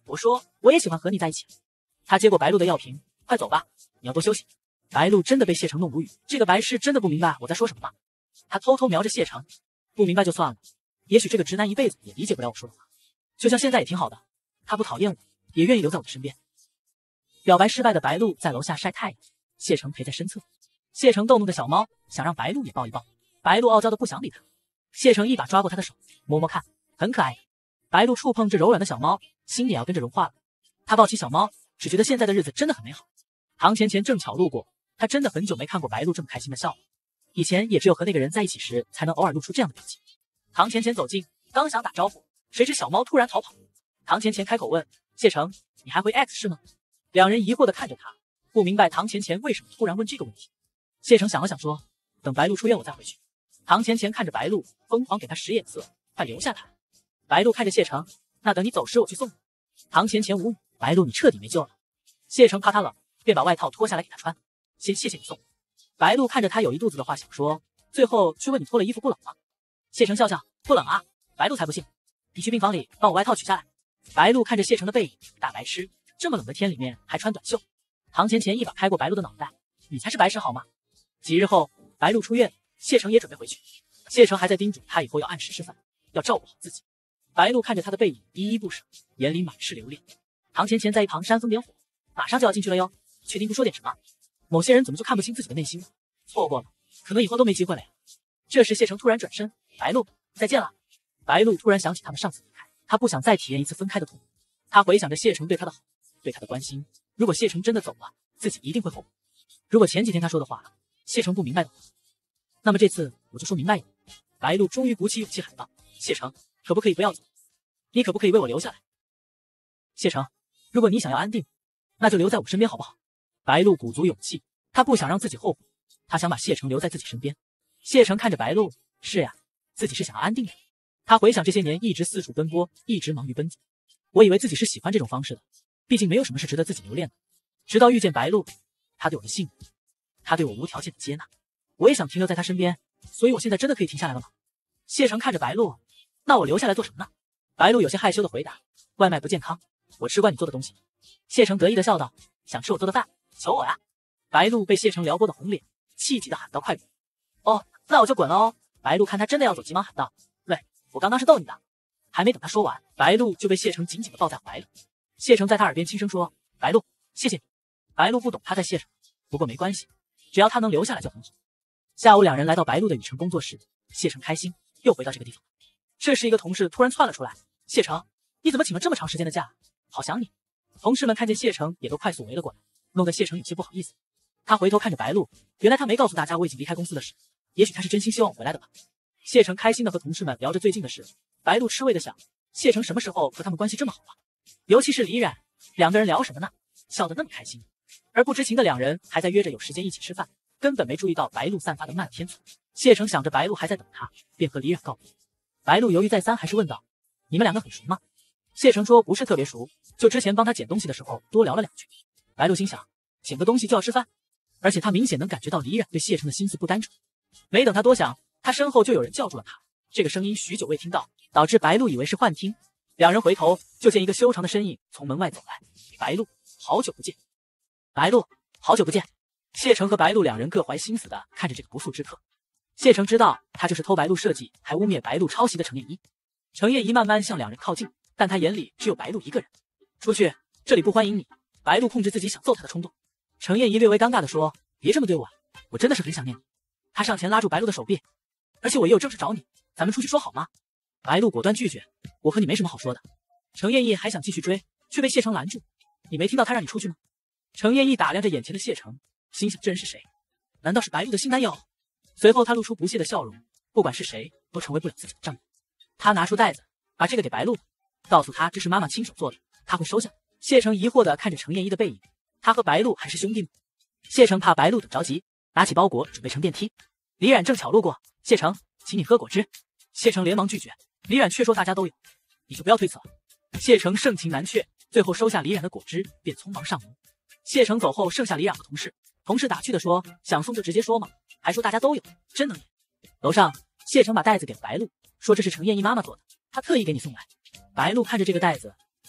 我说我也喜欢和你在一起。他接过白鹿的药瓶，快走吧，你要多休息。白鹿真的被谢成弄无语，这个白痴真的不明白我在说什么吗？他偷偷瞄着谢成，不明白就算了，也许这个直男一辈子也理解不了我说的话。就像现在也挺好的，他不讨厌我，也愿意留在我的身边。表白失败的白鹿在楼下晒太阳，谢成陪在身侧。谢成逗弄着小猫，想让白鹿也抱一抱，白鹿傲娇的不想理他。谢成一把抓过他的手，摸摸看，很可爱。白鹿触碰这柔软的小猫，心也要跟着融化了。他抱起小猫，只觉得现在的日子真的很美好。唐钱钱正巧路过，他真的很久没看过白鹿这么开心的笑了。以前也只有和那个人在一起时，才能偶尔露出这样的表情。唐钱钱走近，刚想打招呼，谁知小猫突然逃跑。唐钱钱开口问：“谢成，你还会 X 是吗？”两人疑惑地看着他，不明白唐钱钱为什么突然问这个问题。谢成想了想说：“等白鹿出院我再回去。”唐钱钱看着白鹿，疯狂给他使眼色：“快留下他！”白鹿看着谢成：“那等你走时我去送你。”唐钱钱无语：“白鹿你彻底没救了。”谢成怕他冷，便把外套脱下来给他穿：“先谢谢你送。”白鹿看着他有一肚子的话想说，最后却问你脱了衣服不冷吗？谢成笑笑：“不冷啊。”白鹿才不信：“你去病房里帮我外套取下来。”白鹿看着谢成的背影，大白痴，这么冷的天里面还穿短袖。唐钱钱一把拍过白鹿的脑袋：“你才是白痴好吗？”几日后，白鹿出院，谢成也准备回去。谢成还在叮嘱他以后要按时吃饭，要照顾好自己。白鹿看着他的背影，依依不舍，眼里满是留恋。唐钱钱在一旁煽风点火：“马上就要进去了哟，确定不说点什么？某些人怎么就看不清自己的内心呢？错过了，可能以后都没机会了呀。”这时谢成突然转身：“白鹿，再见了。”白鹿突然想起他们上次离开，他不想再体验一次分开的痛苦。他回想着谢成对他的好，对他的关心，如果谢成真的走了，自己一定会后悔。如果前几天他说的话，谢成不明白的话，那么这次我就说明白一点。白鹿终于鼓起勇气喊道：“谢成，可不可以不要走？你可不可以为我留下来？”谢成，如果你想要安定，那就留在我身边好不好？白鹿鼓足勇气，他不想让自己后悔，他想把谢成留在自己身边。谢成看着白鹿：“是呀，自己是想要安定的。”他回想这些年一直四处奔波，一直忙于奔走，我以为自己是喜欢这种方式的，毕竟没有什么是值得自己留恋的。直到遇见白鹿，他对我的信任，他对我无条件的接纳，我也想停留在他身边，所以我现在真的可以停下来了吗？谢成看着白鹿：“那我留下来做什么呢？”白鹿有些害羞的回答：“外卖不健康，我吃惯你做的东西。”谢成得意的笑道：“想吃我做的饭，求我呀！”白鹿被谢成撩拨的红脸，气急的喊道：“快滚！”“哦，那我就滚了哦。”白鹿看他真的要走，急忙喊道：“喂，我刚刚是逗你的。”还没等他说完，白鹿就被谢成紧紧的抱在怀里。谢成在他耳边轻声说：“白鹿，谢谢你。”白鹿不懂他在谢什么，不过没关系，只要他能留下来就很好。下午两人来到白鹿的雨城工作室，谢成开心，又回到这个地方。这时一个同事突然窜了出来：“谢成，你怎么请了这么长时间的假？好想你。”同事们看见谢成也都快速围了过来，弄得谢成有些不好意思。他回头看着白鹿，原来他没告诉大家我已经离开公司的事，也许他是真心希望我回来的吧。谢成开心的和同事们聊着最近的事，白鹿吃味的想，谢成什么时候和他们关系这么好了？尤其是李冉，两个人聊什么呢？笑得那么开心。而不知情的两人还在约着有时间一起吃饭，根本没注意到白鹿散发的漫天醋。谢成想着白鹿还在等他，便和李冉告别。白鹿犹豫再三，还是问道：“你们两个很熟吗？”谢成说：“不是特别熟，就之前帮他捡东西的时候多聊了两句。”白鹿心想，捡个东西就要吃饭，而且他明显能感觉到李冉对谢成的心思不单纯。没等他多想，他身后就有人叫住了他，这个声音许久未听到，导致白鹿以为是幻听。两人回头就见一个修长的身影从门外走来。白鹿，好久不见。白鹿，好久不见。谢成和白鹿两人各怀心思的看着这个不速之客。谢成知道他就是偷白鹿设计还污蔑白鹿抄袭的程燕一。程燕一慢慢向两人靠近，但他眼里只有白鹿一个人。出去，这里不欢迎你。白鹿控制自己想揍他的冲动。程燕一略微尴尬的说：“别这么对我，我真的是很想念你。”他上前拉住白鹿的手臂：“而且我也有正事找你，咱们出去说好吗？”白鹿果断拒绝：“我和你没什么好说的。”程燕一还想继续追，却被谢成拦住：“你没听到他让你出去吗？”程燕一打量着眼前的谢成，心想这人是谁？难道是白鹿的新男友？随后他露出不屑的笑容，不管是谁都成为不了自己的丈夫。他拿出袋子，把这个给白鹿，告诉他这是妈妈亲手做的，他会收下。谢成疑惑地看着程燕一的背影，他和白鹿还是兄弟吗？谢成怕白鹿等着急，拿起包裹准备乘电梯。李冉正巧路过：“谢成，请你喝果汁。”谢成连忙拒绝，李冉却说大家都有，你就不要推辞了。谢成盛情难却，最后收下李冉的果汁，便匆忙上楼。谢成走后，剩下李冉和同事。同事打趣的说：“想送就直接说嘛，还说大家都有，真能演。”楼上，谢成把袋子给了白鹿，说这是程燕一妈妈做的，她特意给你送来。白鹿看着这个袋子，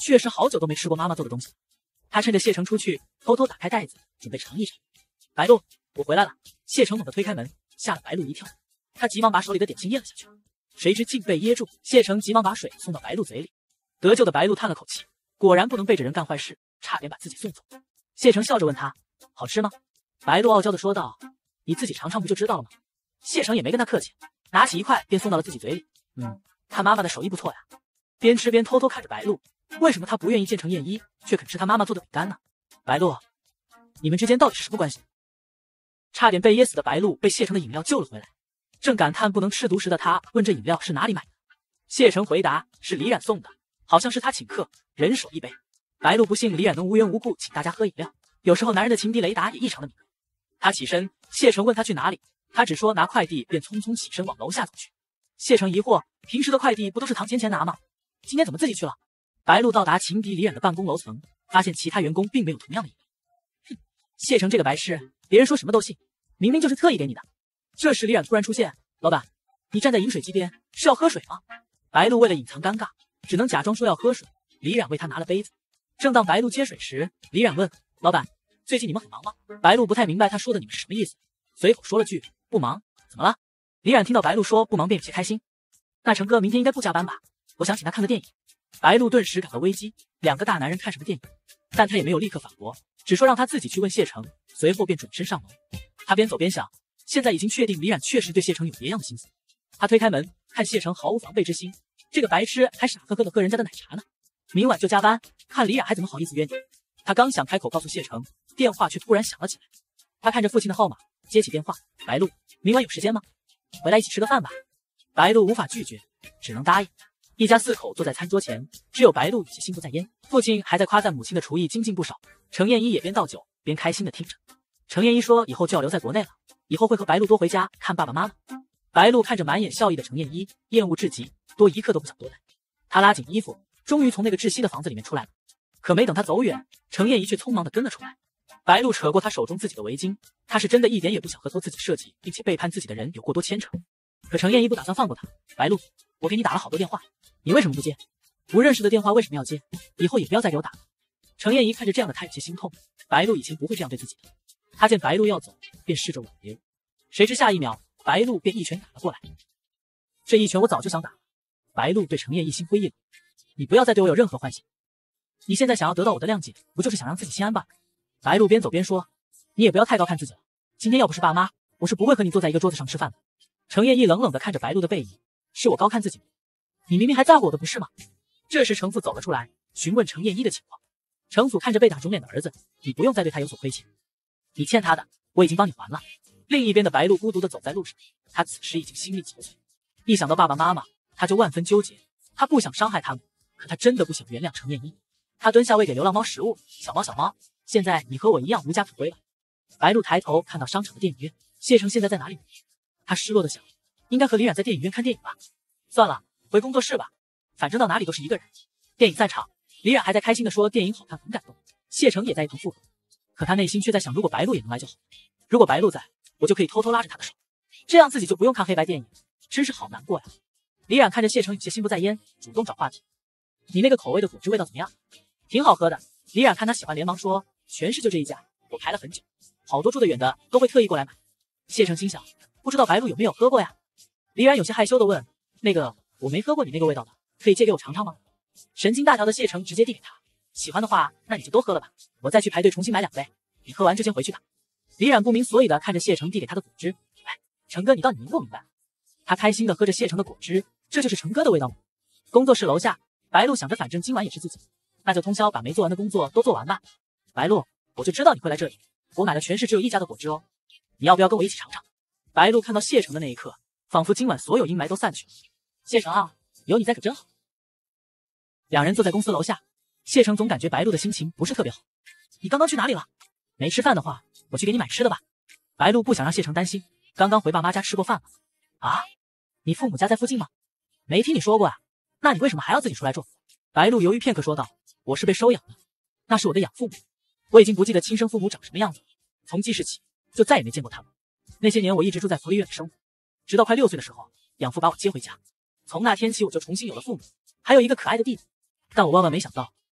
确实好久都没吃过妈妈做的东西了。他趁着谢成出去，偷偷打开袋子，准备尝一尝。白露，我回来了。谢成猛地推开门，吓了白露一跳。他急忙把手里的点心咽了下去，谁知竟被噎住。谢成急忙把水送到白露嘴里。得救的白露叹了口气，果然不能背着人干坏事，差点把自己送走。谢成笑着问他：“好吃吗？”白露傲娇地说道：“你自己尝尝不就知道了吗？”谢成也没跟他客气，拿起一块便送到了自己嘴里。嗯，看妈妈的手艺不错呀。边吃边偷偷看着白露，为什么他不愿意见程燕一，却肯吃他妈妈做的饼干呢？白露，你们之间到底是什么关系？差点被噎死的白露被谢成的饮料救了回来，正感叹不能吃独食的他，问这饮料是哪里买的。谢成回答是李冉送的，好像是他请客，人手一杯。白露不信李冉能无缘无故请大家喝饮料，有时候男人的情敌雷达也异常的敏锐。他起身，谢成问他去哪里，他只说拿快递，便匆匆起身往楼下走去。谢成疑惑，平时的快递不都是堂前前拿吗？今天怎么自己去了？白露到达情敌李冉的办公楼层，发现其他员工并没有同样的饮料。哼，谢成这个白痴，别人说什么都信，明明就是特意给你的。这时李冉突然出现，老板，你站在饮水机边是要喝水吗？白露为了隐藏尴尬，只能假装说要喝水。李冉为他拿了杯子。正当白露接水时，李冉问，老板，最近你们很忙吗？白露不太明白他说的你们是什么意思，随口说了句不忙。怎么了？李冉听到白露说不忙便有些开心。那成哥明天应该不加班吧？我想请他看个电影。白露顿时感到危机，两个大男人看什么电影？但他也没有立刻反驳，只说让他自己去问谢成，随后便转身上楼。他边走边想，现在已经确定李冉确实对谢成有别样的心思。他推开门，看谢成毫无防备之心，这个白痴还傻呵呵的喝人家的奶茶呢。明晚就加班，看李冉还怎么好意思约你。他刚想开口告诉谢成，电话却突然响了起来。他看着父亲的号码，接起电话，白露，明晚有时间吗？回来一起吃个饭吧。白露无法拒绝，只能答应。一家四口坐在餐桌前，只有白露有些心不在焉，父亲还在夸赞母亲的厨艺精进不少。程燕一也边倒酒边开心的听着。程燕一说以后就要留在国内了，以后会和白露多回家看爸爸妈妈。白露看着满眼笑意的程燕一，厌恶至极，多一刻都不想多待。他拉紧衣服，终于从那个窒息的房子里面出来了。可没等他走远，程燕一却匆忙的跟了出来。白露扯过他手中自己的围巾，他是真的一点也不想和做自己设计并且背叛自己的人有过多牵扯。可程燕一不打算放过他。白露，我给你打了好多电话，你为什么不接？不认识的电话为什么要接？以后也不要再给我打了。程燕一看着这样的他有些心痛，白露以前不会这样对自己的。他见白露要走，便试着挽留，谁知下一秒白露便一拳打了过来。这一拳我早就想打。白露对程燕一心灰意冷，你不要再对我有任何幻想，你现在想要得到我的谅解，不就是想让自己心安罢了？白露边走边说，你也不要太高看自己了，今天要不是爸妈，我是不会和你坐在一个桌子上吃饭的。程燕一冷冷地看着白露的背影，是我高看自己，你明明还在乎我的不是吗？这时程父走了出来，询问程燕一的情况。程父看着被打肿脸的儿子，你不用再对他有所亏欠，你欠他的我已经帮你还了。另一边的白露孤独地走在路上，他此时已经心力憔悴，一想到爸爸妈妈，他就万分纠结。他不想伤害他们，可他真的不想原谅程燕一。他蹲下喂给流浪猫食物，小猫小猫，现在你和我一样无家可归了。白露抬头看到商场的电影院，谢成现在在哪里？他失落的想，应该和李冉在电影院看电影吧。算了，回工作室吧，反正到哪里都是一个人。电影散场，李冉还在开心的说电影好看很感动，谢成也在一旁附和。可他内心却在想，如果白露也能来就好，如果白露在，我就可以偷偷拉着他的手，这样自己就不用看黑白电影，真是好难过呀。李冉看着谢成有些心不在焉，主动找话题，你那个口味的果汁味道怎么样？挺好喝的。李冉看他喜欢连忙说，全市就这一家，我排了很久，好多住得远的都会特意过来买。谢成心想，不知道白露有没有喝过呀？李冉有些害羞的问，那个我没喝过你那个味道的，可以借给我尝尝吗？神经大条的谢成直接递给他，喜欢的话那你就多喝了吧，我再去排队重新买两杯，你喝完就先回去吧。李冉不明所以的看着谢成递给他的果汁，哎，成哥你到底明不明白？他开心的喝着谢成的果汁，这就是成哥的味道吗？工作室楼下，白露想着反正今晚也是自己，那就通宵把没做完的工作都做完吧。白露，我就知道你会来这里，我买了全市只有一家的果汁哦，你要不要跟我一起尝尝？白露看到谢成的那一刻，仿佛今晚所有阴霾都散去了。谢成啊，有你在可真好。两人坐在公司楼下，谢成总感觉白露的心情不是特别好。你刚刚去哪里了？没吃饭的话，我去给你买吃的吧。白露不想让谢成担心，刚刚回爸妈家吃过饭了。啊，你父母家在附近吗？没听你说过啊，那你为什么还要自己出来住？白露犹豫片刻说道，我是被收养的，那是我的养父母，我已经不记得亲生父母长什么样子了，从记事起就再也没见过他们。那些年我一直住在福利院里生活，直到快六岁的时候，养父把我接回家，从那天起我就重新有了父母，还有一个可爱的弟弟。但我万万没想到，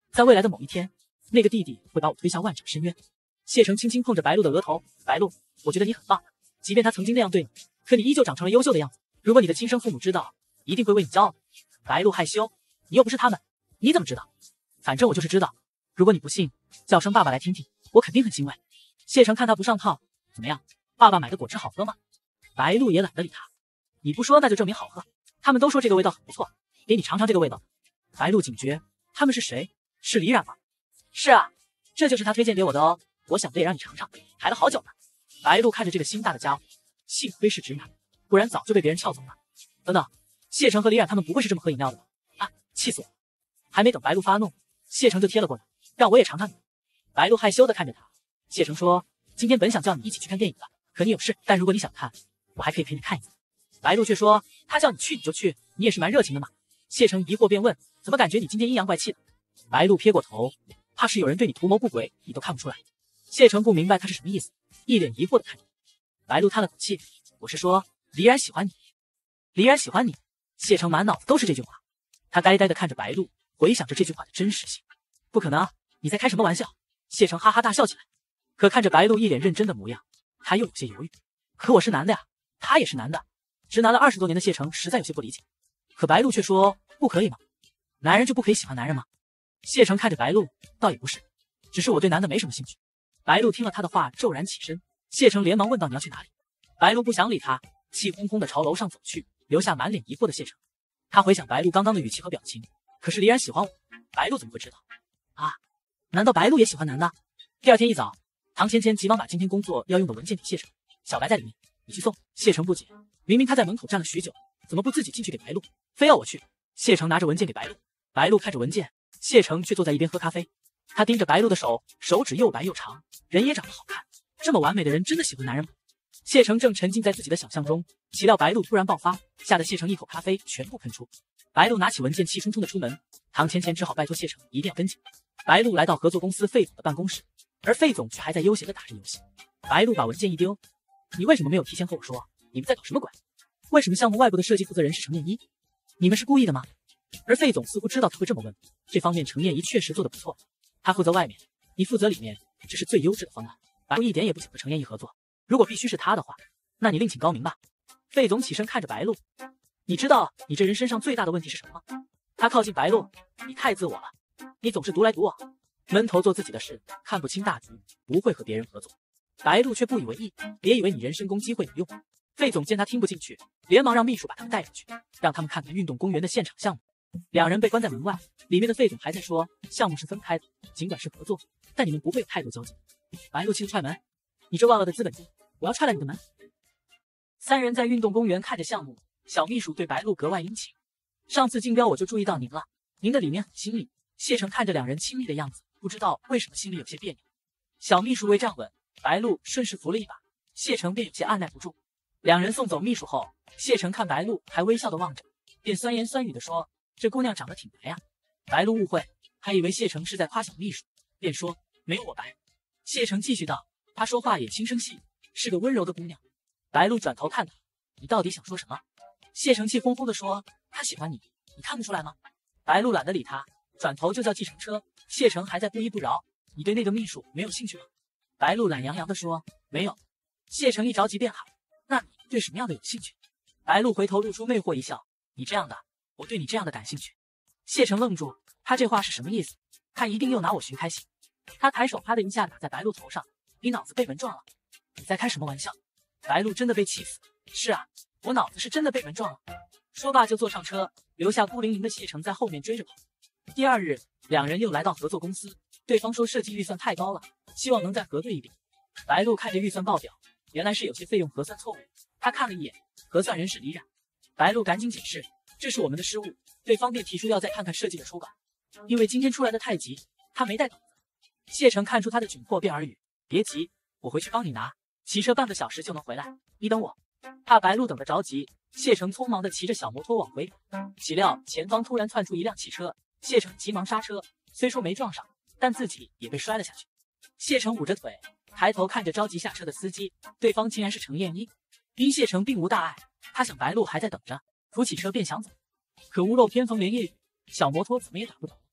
在未来的某一天，那个弟弟会把我推向万丈深渊。谢成轻轻碰着白鹿的额头，白鹿，我觉得你很棒的，即便他曾经那样对你，可你依旧长成了优秀的样子。如果你的亲生父母知道，一定会为你骄傲。白鹿害羞，你又不是他们，你怎么知道？反正我就是知道。如果你不信，叫声爸爸来听听，我肯定很欣慰。谢成看他不上套，怎么样？爸爸买的果汁好喝吗？白鹿也懒得理他，你不说那就证明好喝。他们都说这个味道很不错，给你尝尝这个味道。白鹿警觉，他们是谁？是李冉吗？是啊，这就是他推荐给我的哦，我想着也让你尝尝，排了好久呢。白鹿看着这个心大的家伙，幸亏是直男，不然早就被别人撬走了。等等，谢成和李冉他们不会是这么喝饮料的吧？啊，气死我了！还没等白鹿发怒，谢成就贴了过来，让我也尝尝你。白鹿害羞的看着他，谢成说，今天本想叫你一起去看电影的，可你有事，但如果你想看，我还可以陪你看一次。白鹿却说，他叫你去你就去，你也是蛮热情的嘛。谢成疑惑便问，怎么感觉你今天阴阳怪气的？白鹿撇过头，怕是有人对你图谋不轨，你都看不出来。谢成不明白他是什么意思，一脸疑惑的看着白鹿，叹了口气，我是说李冉喜欢你。李冉喜欢你？谢成满脑子都是这句话，他呆呆的看着白鹿，回想着这句话的真实性。不可能，你在开什么玩笑？谢成哈哈大笑起来，可看着白鹿一脸认真的模样，他又有些犹豫。可我是男的呀，他也是男的，直男了二十多年的谢成实在有些不理解。可白鹿却说，不可以吗？男人就不可以喜欢男人吗？谢成看着白鹿，倒也不是，只是我对男的没什么兴趣。白鹿听了他的话，骤然起身。谢成连忙问道，你要去哪里？白鹿不想理他，气哄哄的朝楼上走去，留下满脸疑惑的谢成。他回想白鹿刚刚的语气和表情，可是李冉喜欢我，白鹿怎么会知道啊？难道白鹿也喜欢男的？第二天一早，唐芊芊急忙把今天工作要用的文件给谢成，小白在里面，你去送。谢成不解，明明他在门口站了许久，怎么不自己进去给白鹿，非要我去？谢成拿着文件给白鹿，白鹿看着文件，谢成却坐在一边喝咖啡。他盯着白鹿的手，手指又白又长，人也长得好看，这么完美的人真的喜欢男人吗？谢成正沉浸在自己的想象中，岂料白鹿突然爆发，吓得谢成一口咖啡全部喷出。白鹿拿起文件气冲冲的出门，唐芊芊只好拜托谢成一定要跟紧。白鹿来到合作公司费总的办公室，而费总却还在悠闲的打着游戏。白鹿把文件一丢，你为什么没有提前和我说？你们在搞什么鬼？为什么项目外部的设计负责人是程念一？你们是故意的吗？而费总似乎知道他会这么问，这方面程念一确实做得不错，他负责外面，你负责里面，这是最优质的方案。白鹿一点也不想和程念一合作，如果必须是他的话，那你另请高明吧。费总起身看着白鹿，你知道你这人身上最大的问题是什么吗？他靠近白鹿，你太自我了，你总是独来独往，闷头做自己的事，看不清大局，不会和别人合作。白鹿却不以为意，别以为你人身攻击会有用。费总见他听不进去，连忙让秘书把他们带出去，让他们看看运动公园的现场项目。两人被关在门外，里面的费总还在说，项目是分开的，尽管是合作，但你们不会有太多交集。白鹿气得踹门，你这万恶的资本家，我要踹烂你的门！三人在运动公园看着项目，小秘书对白鹿格外殷勤。上次竞标我就注意到您了，您的里面很亲密。谢成看着两人亲密的样子，不知道为什么心里有些别扭。小秘书未站稳，白鹿顺势扶了一把，谢成便有些按耐不住。两人送走秘书后，谢成看白鹿还微笑的望着，便酸言酸语的说，这姑娘长得挺白呀。白鹿误会，还以为谢成是在夸小秘书，便说没有我白。谢成继续道，她说话也轻声细语，是个温柔的姑娘。白鹿转头看他，你到底想说什么？谢成气哄哄的说，她喜欢你，你看不出来吗？白鹿懒得理他，转头就叫计程车。谢成还在不依不饶，你对那个秘书没有兴趣吗？白鹿懒洋洋的说，没有。谢成一着急便喊，那你对什么样的有兴趣？白鹿回头露出魅惑一笑，你这样的，我对你这样的感兴趣。谢成愣住，他这话是什么意思？他一定又拿我寻开心。他抬手啪的一下打在白鹿头上，你脑子被门撞了？你在开什么玩笑？白鹿真的被气死，是啊，我脑子是真的被门撞了。说罢就坐上车，留下孤零零的谢成在后面追着跑。第二日，两人又来到合作公司，对方说设计预算太高了，希望能再核对一遍。白鹿看着预算报表，原来是有些费用核算错误。他看了一眼，核算人是李冉。白鹿赶紧解释，这是我们的失误，对方便提出要再看看设计的初稿，因为今天出来的太急，他没带稿子。谢成看出他的窘迫，便耳语，别急，我回去帮你拿，骑车半个小时就能回来，你等我。怕白鹿等得着急，谢成匆忙地骑着小摩托往回赶，岂料前方突然窜出一辆汽车，谢成急忙刹车，虽说没撞上，但自己也被摔了下去。谢成捂着腿，抬头看着着急下车的司机，对方竟然是程燕一。因谢成并无大碍，他想白鹿还在等着，扶起车便想走，可屋漏偏逢连夜雨，小摩托怎么也打不倒。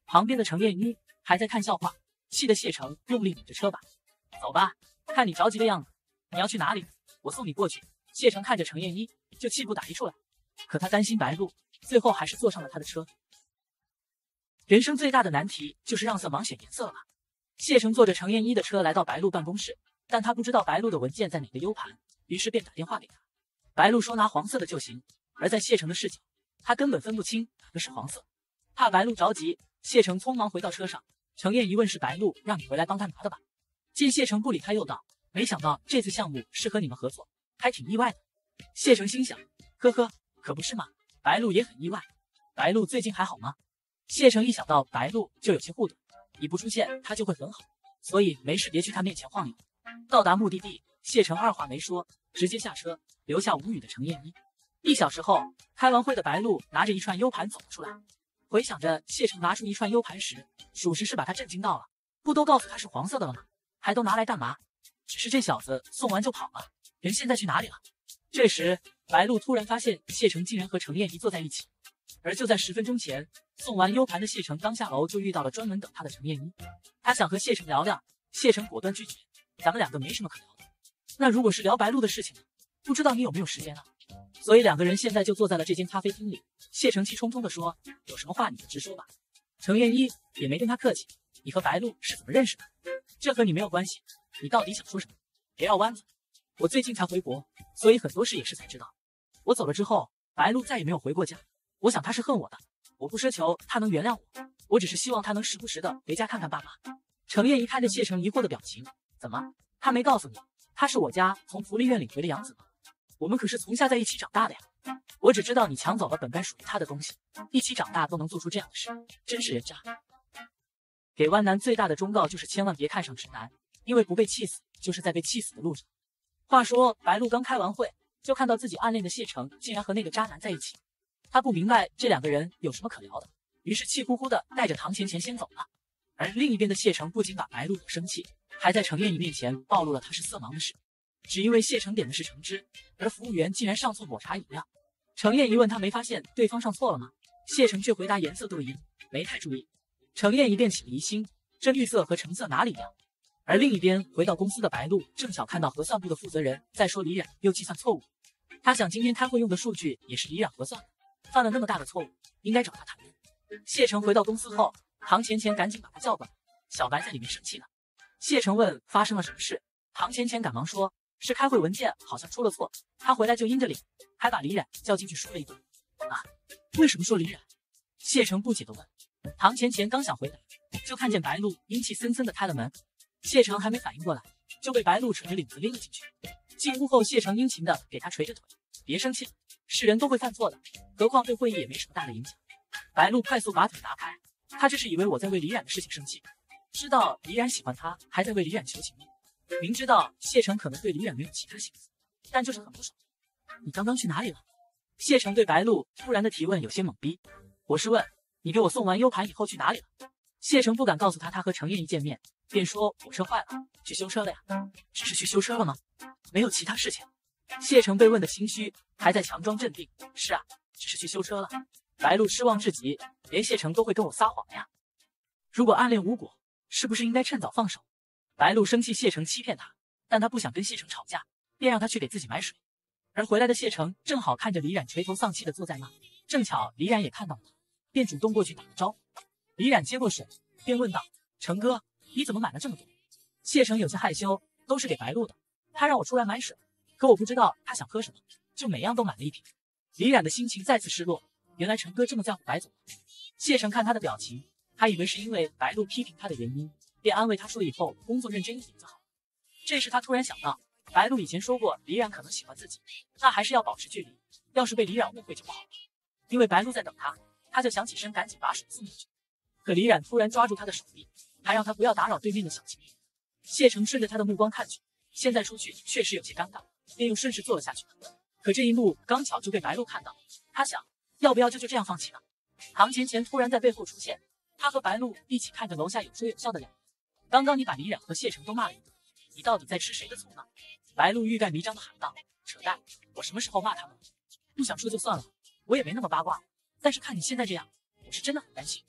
旁边的程燕一还在看笑话，气得谢成用力拧着车把。走吧，看你着急的样子，你要去哪里？我送你过去。谢成看着程燕一就气不打一处来，可他担心白鹿，最后还是坐上了他的车。人生最大的难题就是让色盲选颜色了吧？谢成坐着程燕一的车来到白鹿办公室，但他不知道白鹿的文件在哪个 U 盘，于是便打电话给他。白鹿说拿黄色的就行，而在谢成的视角，他根本分不清哪个是黄色。怕白鹿着急，谢成匆忙回到车上。程燕一问是白鹿让你回来帮他拿的吧？见谢成不理他，又道：没想到这次项目是和你们合作，还挺意外的。谢成心想，呵呵，可不是嘛。白鹿也很意外。白鹿最近还好吗？谢成一想到白鹿就有些护短，你不出现他就会很好，所以没事别去他面前晃悠。到达目的地，谢成二话没说，直接下车，留下无语的程燕一。一小时后，开完会的白鹿拿着一串 U 盘走了出来，回想着谢成拿出一串 U 盘时，属实是把他震惊到了。不都告诉他是黄色的了吗？还都拿来干嘛？只是这小子送完就跑了，人现在去哪里了？这时，白鹿突然发现谢成竟然和程燕一坐在一起，而就在十分钟前，送完 U 盘的谢成刚下楼就遇到了专门等他的程燕一。他想和谢成聊聊，谢成果断拒绝，咱们两个没什么可聊的。那如果是聊白鹿的事情呢？不知道你有没有时间啊？所以两个人现在就坐在了这间咖啡厅里。谢成气冲冲地说：有什么话你就直说吧。程燕一也没跟他客气，你和白鹿是怎么认识的？这和你没有关系，你到底想说什么？别绕弯子。我最近才回国，所以很多事也是才知道。我走了之后，白鹿再也没有回过家。我想他是恨我的，我不奢求他能原谅我，我只是希望他能时不时的回家看看爸妈。程燕一看着谢成疑惑的表情，怎么，他没告诉你，他是我家从福利院领回的养子吗？我们可是从小在一起长大的呀。我只知道你抢走了本该属于他的东西，一起长大都能做出这样的事，真是人渣。给弯男最大的忠告就是千万别看上直男，因为不被气死就是在被气死的路上。话说白鹿刚开完会，就看到自己暗恋的谢成竟然和那个渣男在一起，他不明白这两个人有什么可聊的，于是气呼呼的带着唐钱钱先走了。而另一边的谢成不仅把白鹿惹生气，还在程燕一面前暴露了他是色盲的事，只因为谢成点的是橙汁，而服务员竟然上错抹茶饮料。程燕一问他没发现对方上错了吗？谢成却回答颜色对应，没太注意。程燕一便起了疑心，这绿色和橙色哪里一样？而另一边回到公司的白鹿正巧看到核算部的负责人在说李冉又计算错误，他想今天开会用的数据也是李冉核算的，犯了那么大的错误，应该找他谈。谢成回到公司后，唐钱钱赶紧把他叫过来，小白在里面生气呢。谢成问发生了什么事，唐钱钱赶忙说是开会文件好像出了错，他回来就阴着脸，还把李冉叫进去说了一顿。啊，为什么说李冉？谢成不解地问。唐钱钱刚想回答，就看见白鹿阴气森森地开了门，谢成还没反应过来，就被白鹿扯着领子拎了进去。进屋后，谢成殷勤地给他捶着腿，别生气了，是人都会犯错的，何况对会议也没什么大的影响。白鹿快速把腿拿开，他这是以为我在为李冉的事情生气，知道李冉喜欢他，还在为李冉求情面。明知道谢成可能对李冉没有其他心思，但就是很不爽。你刚刚去哪里了？谢成对白鹿突然的提问有些懵逼。我是问你给我送完 U 盘以后去哪里了？谢成不敢告诉他他和程燕一见面，便说我车坏了，去修车了呀。只是去修车了吗？没有其他事情。谢成被问的心虚，还在强装镇定。是啊，只是去修车了。白鹿失望至极，连谢成都会跟我撒谎呀。如果暗恋无果，是不是应该趁早放手？白鹿生气谢成欺骗他，但他不想跟谢成吵架，便让他去给自己买水。而回来的谢成正好看着李冉垂头丧气的坐在那，正巧李冉也看到了他，便主动过去打了招呼。李冉接过水，便问道：成哥，你怎么买了这么多？谢成有些害羞，都是给白鹿的，他让我出来买水，可我不知道他想喝什么，就每样都买了一瓶。李冉的心情再次失落，原来成哥这么在乎白总。谢成看他的表情，还以为是因为白鹿批评他的原因，便安慰他说以后工作认真一点就好。这时他突然想到，白鹿以前说过李冉可能喜欢自己，那还是要保持距离，要是被李冉误会就不好了。因为白鹿在等他，他就想起身赶紧把水送进去，可李冉突然抓住他的手臂，还让他不要打扰对面的小情侣。谢成顺着他的目光看去，现在出去确实有些尴尬，便又顺势坐了下去。可这一幕刚巧就被白鹿看到，他想要不要就就这样放弃呢？唐钱钱突然在背后出现，他和白鹿一起看着楼下有说有笑的两人。刚刚你把李冉和谢成都骂了一顿，你到底在吃谁的醋呢？白鹿欲盖弥彰的喊道。扯淡，我什么时候骂他们了？不想说就算了，我也没那么八卦，但是看你现在这样，我是真的很担心。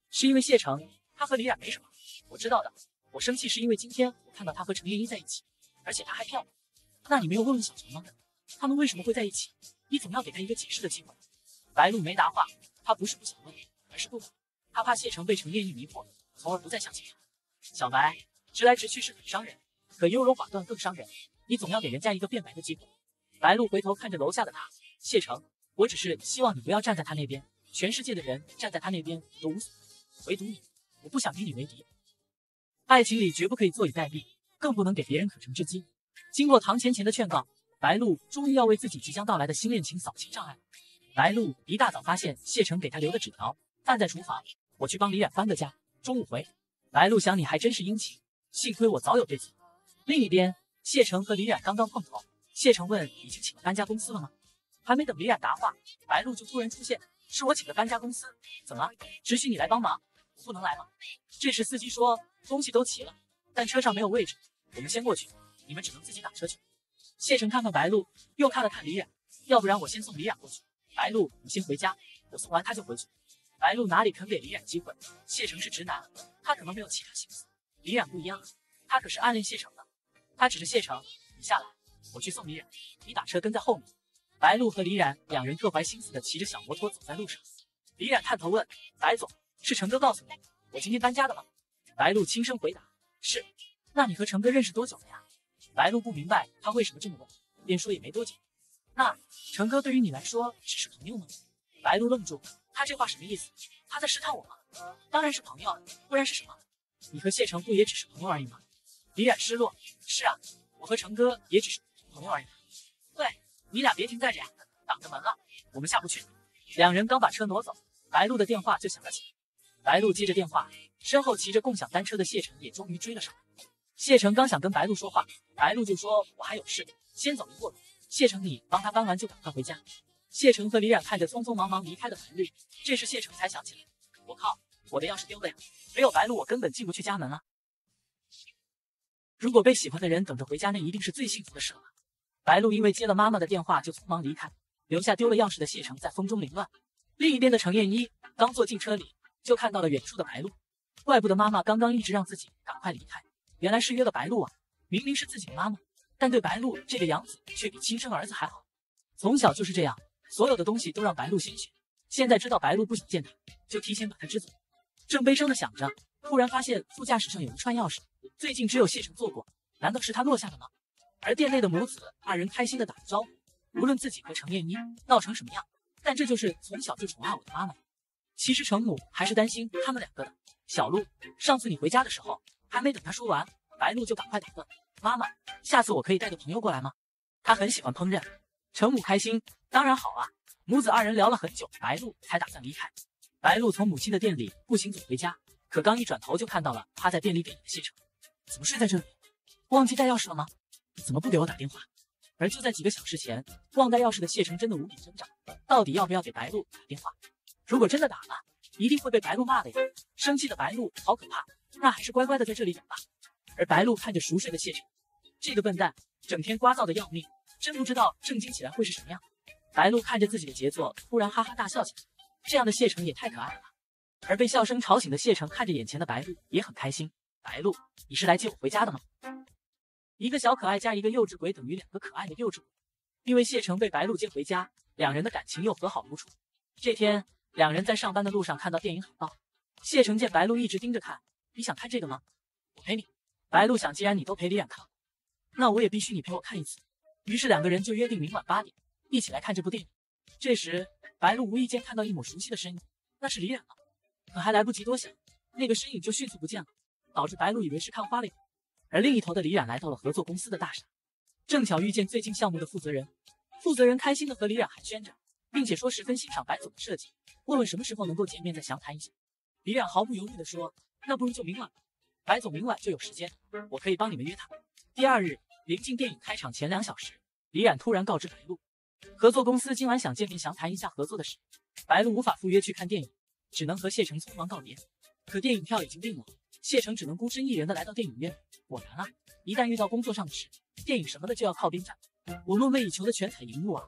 是因为谢成，他和李冉没什么。我知道的，我生气是因为今天我看到他和程燕一在一起，而且他还骗我。那你没有问问小程吗？他们为什么会在一起？你总要给他一个解释的机会。白露没答话，他不是不想问，而是不敢。他怕谢成被程燕一迷惑，从而不再相信他。小白，直来直去是很伤人，可优柔寡断更伤人。你总要给人家一个辩白的机会。白露回头看着楼下的他，谢成，我只是希望你不要站在他那边，全世界的人站在他那边都无所谓，唯独你，我不想与你为敌。爱情里绝不可以坐以待毙，更不能给别人可乘之机。经过唐钱钱的劝告，白露终于要为自己即将到来的新恋情扫清障碍。白露一大早发现谢成给她留的纸条，放在厨房。我去帮李冉搬个家，中午回。白露想你还真是殷勤，幸亏我早有对策。另一边，谢成和李冉刚刚碰头，谢成问已经请了搬家公司了吗？还没等李冉答话，白露就突然出现，是我请的搬家公司，怎么了？只许你来帮忙，我不能来吗？这时司机说东西都齐了，但车上没有位置，我们先过去，你们只能自己打车去。谢成看看白露，又看了看李冉，要不然我先送李冉过去。白露，你先回家，我送完他就回去。白露哪里肯给李冉机会？谢成是直男，他可能没有其他心思。李冉不一样，他可是暗恋谢成的。他指着谢成，你下来，我去送李冉，你打车跟在后面。白露和李冉两人各怀心思的骑着小摩托走在路上。李冉探头问白总，是成哥告诉你我今天搬家的吗？白露轻声回答是。那你和成哥认识多久了呀？白露不明白他为什么这么问，便说也没多久。那成哥对于你来说只是朋友吗？白露愣住，他这话什么意思？他在试探我吗？当然是朋友，不然是什么？你和谢成不也只是朋友而已吗？李冉失落，是啊，我和成哥也只是朋友而已。对，你俩别停在这呀，挡着门了，我们下不去。两人刚把车挪走，白露的电话就响了起来。白露接着电话，身后骑着共享单车的谢成也终于追了上来。谢成刚想跟白露说话，白露就说我还有事，先走一步了。谢成，你帮他搬完就赶快回家。谢成和李冉看着匆匆忙忙离开的白露，这时谢成才想起来，我靠，我的钥匙丢了呀！没有白露我根本进不去家门啊。如果被喜欢的人等着回家，那一定是最幸福的事了吧。白露因为接了妈妈的电话就匆忙离开，留下丢了钥匙的谢成在风中凌乱。另一边的程燕一刚坐进车里，就看到了远处的白露，怪不得妈妈刚刚一直让自己赶快离开，原来是约了白露啊！明明是自己的妈妈，但对白露这个养子却比亲生儿子还好。从小就是这样，所有的东西都让白露先选。现在知道白露不想见他，就提前把他支走。正悲伤的想着，突然发现副驾驶上有一串钥匙，最近只有谢成坐过，难道是他落下的吗？而店内的母子二人开心的打着招呼，无论自己和程燕一闹成什么样，但这就是从小就宠爱我的妈妈。其实程母还是担心他们两个的。小露，上次你回家的时候，还没等他说完，白露就赶快打断，妈妈，下次我可以带个朋友过来吗？他很喜欢烹饪。程母开心，当然好啊。母子二人聊了很久，白露才打算离开。白露从母亲的店里步行走回家，可刚一转头就看到了趴在便利店里的谢成。怎么睡在这里？忘记带钥匙了吗？怎么不给我打电话？而就在几个小时前，忘带钥匙的谢成真的无比挣扎，到底要不要给白露打电话？如果真的打了，一定会被白露骂的呀。生气的白露好可怕，那还是乖乖的在这里等吧。而白露看着熟睡的谢成，这个笨蛋整天聒噪的要命，真不知道正经起来会是什么样。白露看着自己的杰作，突然哈哈大笑起来，这样的谢成也太可爱了吧。而被笑声吵醒的谢成看着眼前的白露也很开心。白露，你是来接我回家的吗？一个小可爱加一个幼稚鬼等于两个可爱的幼稚鬼。因为谢成被白露接回家，两人的感情又和好如初。这天，两人在上班的路上看到电影海报，谢成见白露一直盯着看，你想看这个吗？我陪你。白露想，既然你都陪李冉看，那我也必须你陪我看一次。于是两个人就约定明晚八点一起来看这部电影。这时，白露无意间看到一抹熟悉的身影，那是李冉啊！可还来不及多想，那个身影就迅速不见了，导致白露以为是看花了眼。而另一头的李冉来到了合作公司的大厦，正巧遇见最近项目的负责人。负责人开心的和李冉寒暄着，并且说十分欣赏白总的设计，问问什么时候能够见面再详谈一下。李冉毫不犹豫地说，那不如就明晚吧，白总明晚就有时间，我可以帮你们约他。第二日，临近电影开场前两小时，李冉突然告知白露，合作公司今晚想见面详谈一下合作的事。白露无法赴约去看电影，只能和谢成匆忙告别。可电影票已经订了，谢成只能孤身一人的来到电影院。果然啊，一旦遇到工作上的事，电影什么的就要靠边站。我梦寐以求的全彩荧幕啊，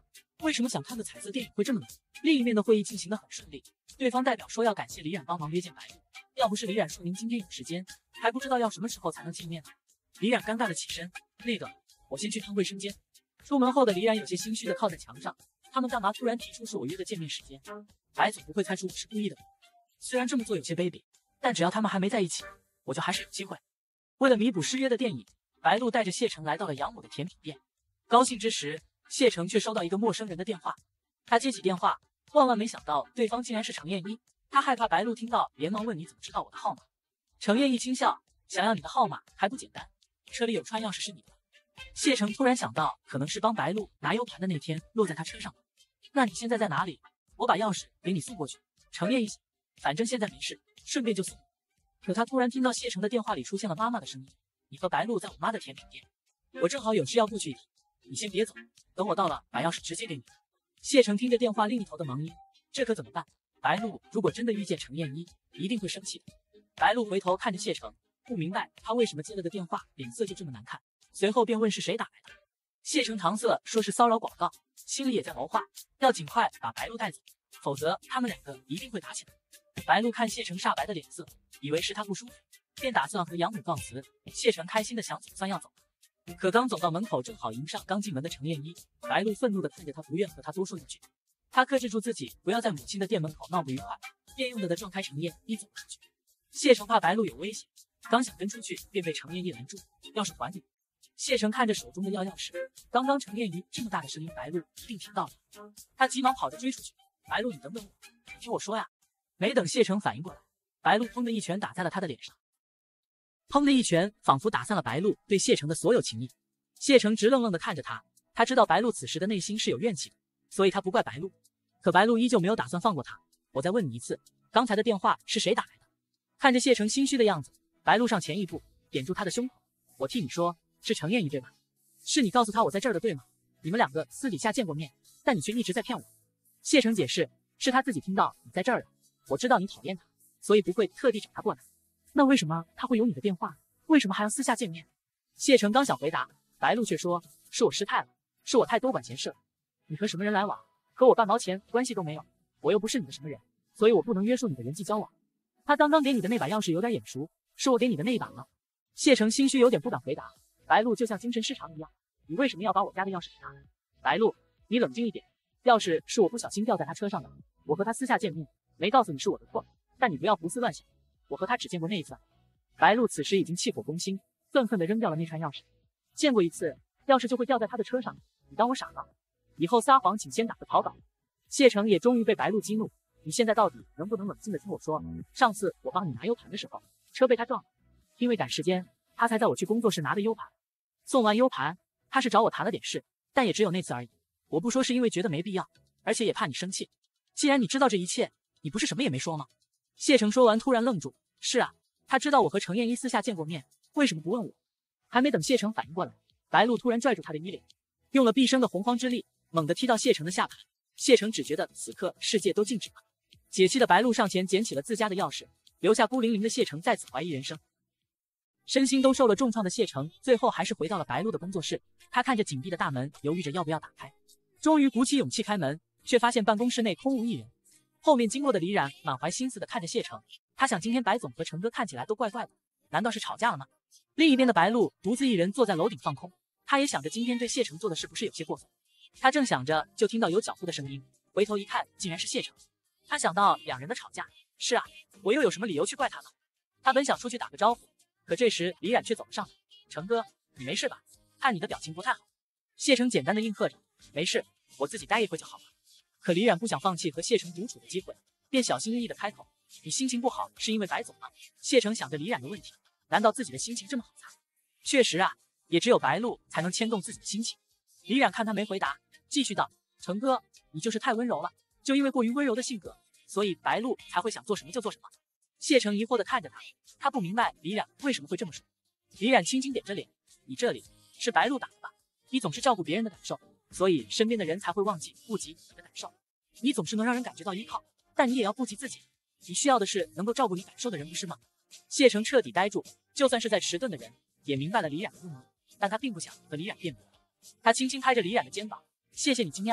为什么想看个彩色电影会这么冷？另一面的会议进行得很顺利，对方代表说要感谢李冉帮忙约见白鹿，要不是李冉说明今天有时间，还不知道要什么时候才能见面呢。李冉尴尬的起身，那个，我先去趟卫生间。出门后的李冉有些心虚的靠在墙上，他们干嘛突然提出是我约的见面时间？白总不会猜出我是故意的吧？虽然这么做有些卑鄙，但只要他们还没在一起，我就还是有机会。为了弥补失约的电影，白鹿带着谢成来到了养母的甜品店。高兴之时，谢成却收到一个陌生人的电话。他接起电话，万万没想到对方竟然是程燕一。他害怕白鹿听到，连忙问你怎么知道我的号码？程燕一轻笑，想要你的号码还不简单，车里有串钥匙是你的。谢成突然想到，可能是帮白鹿拿 U 盘的那天落在他车上了。那你现在在哪里？我把钥匙给你送过去。程燕一想，反正现在没事，顺便就送。可他突然听到谢成的电话里出现了妈妈的声音：你和白鹿在我妈的甜品店，我正好有事要过去一趟，你先别走，等我到了把钥匙直接给你。谢成听着电话另一头的忙音，这可怎么办？白鹿如果真的遇见程燕一，一定会生气的。白鹿回头看着谢成，不明白他为什么接了个电话脸色就这么难看，随后便问是谁打来的。谢成搪塞说是骚扰广告，心里也在谋划要尽快把白鹿带走，否则他们两个一定会打起来。白鹿看谢成煞白的脸色，以为是他不舒服，便打算和养母告辞。谢成开心的想总算要走，可刚走到门口，正好迎上刚进门的程燕一。白鹿愤怒的看着他，不愿和他多说一句。他克制住自己，不要在母亲的店门口闹不愉快，便用力的撞开程燕一走出去。谢成怕白鹿有危险，刚想跟出去，便被程燕一拦住，钥匙还你。谢成看着手中的钥钥匙，刚刚程燕一这么大的声音，白鹿一定听到了。他急忙跑着追出去，白鹿，你等等我，你听我说呀！没等谢成反应过来，白鹿砰的一拳打在了他的脸上。砰的一拳仿佛打散了白鹿对谢成的所有情谊。谢成直愣愣地看着他，他知道白鹿此时的内心是有怨气的，所以他不怪白鹿。可白鹿依旧没有打算放过他。我再问你一次，刚才的电话是谁打来的？看着谢成心虚的样子，白鹿上前一步，点住他的胸口。我替你说，是程燕一对吧？是你告诉他我在这儿的对吗？你们两个私底下见过面，但你却一直在骗我。谢成解释，是他自己听到你在这儿的，我知道你讨厌他，所以不会特地找他过来。那为什么他会有你的电话？为什么还要私下见面？谢成刚想回答，白鹿却说，是我失态了，是我太多管闲事了。你和什么人来往，和我半毛钱关系都没有，我又不是你的什么人，所以我不能约束你的人际交往。他刚刚给你的那把钥匙有点眼熟，是我给你的那一把吗？谢成心虚有点不敢回答。白鹿就像精神失常一样，你为什么要把我家的钥匙给他？白鹿，你冷静一点，钥匙是我不小心掉在他车上的，我和他私下见面，没告诉你是我的错，但你不要胡思乱想，我和他只见过那一次。白鹿此时已经气火攻心，愤恨地扔掉了那串钥匙。见过一次，钥匙就会掉在他的车上，你当我傻吗？以后撒谎请先打个草稿。谢成也终于被白鹿激怒，你现在到底能不能冷静地听我说？上次我帮你拿 U 盘的时候，车被他撞了，因为赶时间，他才在我去工作室拿的 U 盘。送完 U 盘，他是找我谈了点事，但也只有那次而已。我不说是因为觉得没必要，而且也怕你生气。既然你知道这一切，你不是什么也没说吗？谢成说完突然愣住，是啊，他知道我和程燕一私下见过面，为什么不问我？还没等谢成反应过来，白鹿突然拽住他的衣领，用了毕生的洪荒之力，猛地踢到谢成的下巴。谢成只觉得此刻世界都静止了。解气的白鹿上前捡起了自家的钥匙，留下孤零零的谢成再次怀疑人生。身心都受了重创的谢成，最后还是回到了白鹿的工作室。他看着紧闭的大门，犹豫着要不要打开。终于鼓起勇气开门，却发现办公室内空无一人。后面经过的李冉满怀心思地看着谢成，他想今天白总和成哥看起来都怪怪的，难道是吵架了吗？另一边的白鹿独自一人坐在楼顶放空，他也想着今天对谢成做的是不是有些过分。他正想着，就听到有脚步的声音，回头一看，竟然是谢成。他想到两人的吵架，是啊，我又有什么理由去怪他呢？他本想出去打个招呼，可这时李冉却走了上来。成哥，你没事吧？看你的表情不太好。谢成简单的应和着，没事，我自己待一会就好了。可李冉不想放弃和谢成独处的机会，便小心翼翼地开口，你心情不好是因为白总吗？谢成想着李冉的问题，难道自己的心情这么好猜？确实啊，也只有白鹿才能牵动自己的心情。李冉看他没回答，继续道，成哥，你就是太温柔了，就因为过于温柔的性格，所以白鹿才会想做什么就做什么。谢成疑惑地看着他，他不明白李冉为什么会这么说。李冉轻轻点着脸，你这里是白鹿打的吧？你总是照顾别人的感受，所以身边的人才会忘记顾及你的感受。你总是能让人感觉到依靠，但你也要顾及自己。你需要的是能够照顾你感受的人，不是吗？谢成彻底呆住，就算是再迟钝的人，也明白了李冉的用意，但他并不想和李冉辩驳。他轻轻拍着李冉的肩膀，谢谢你今天安慰我，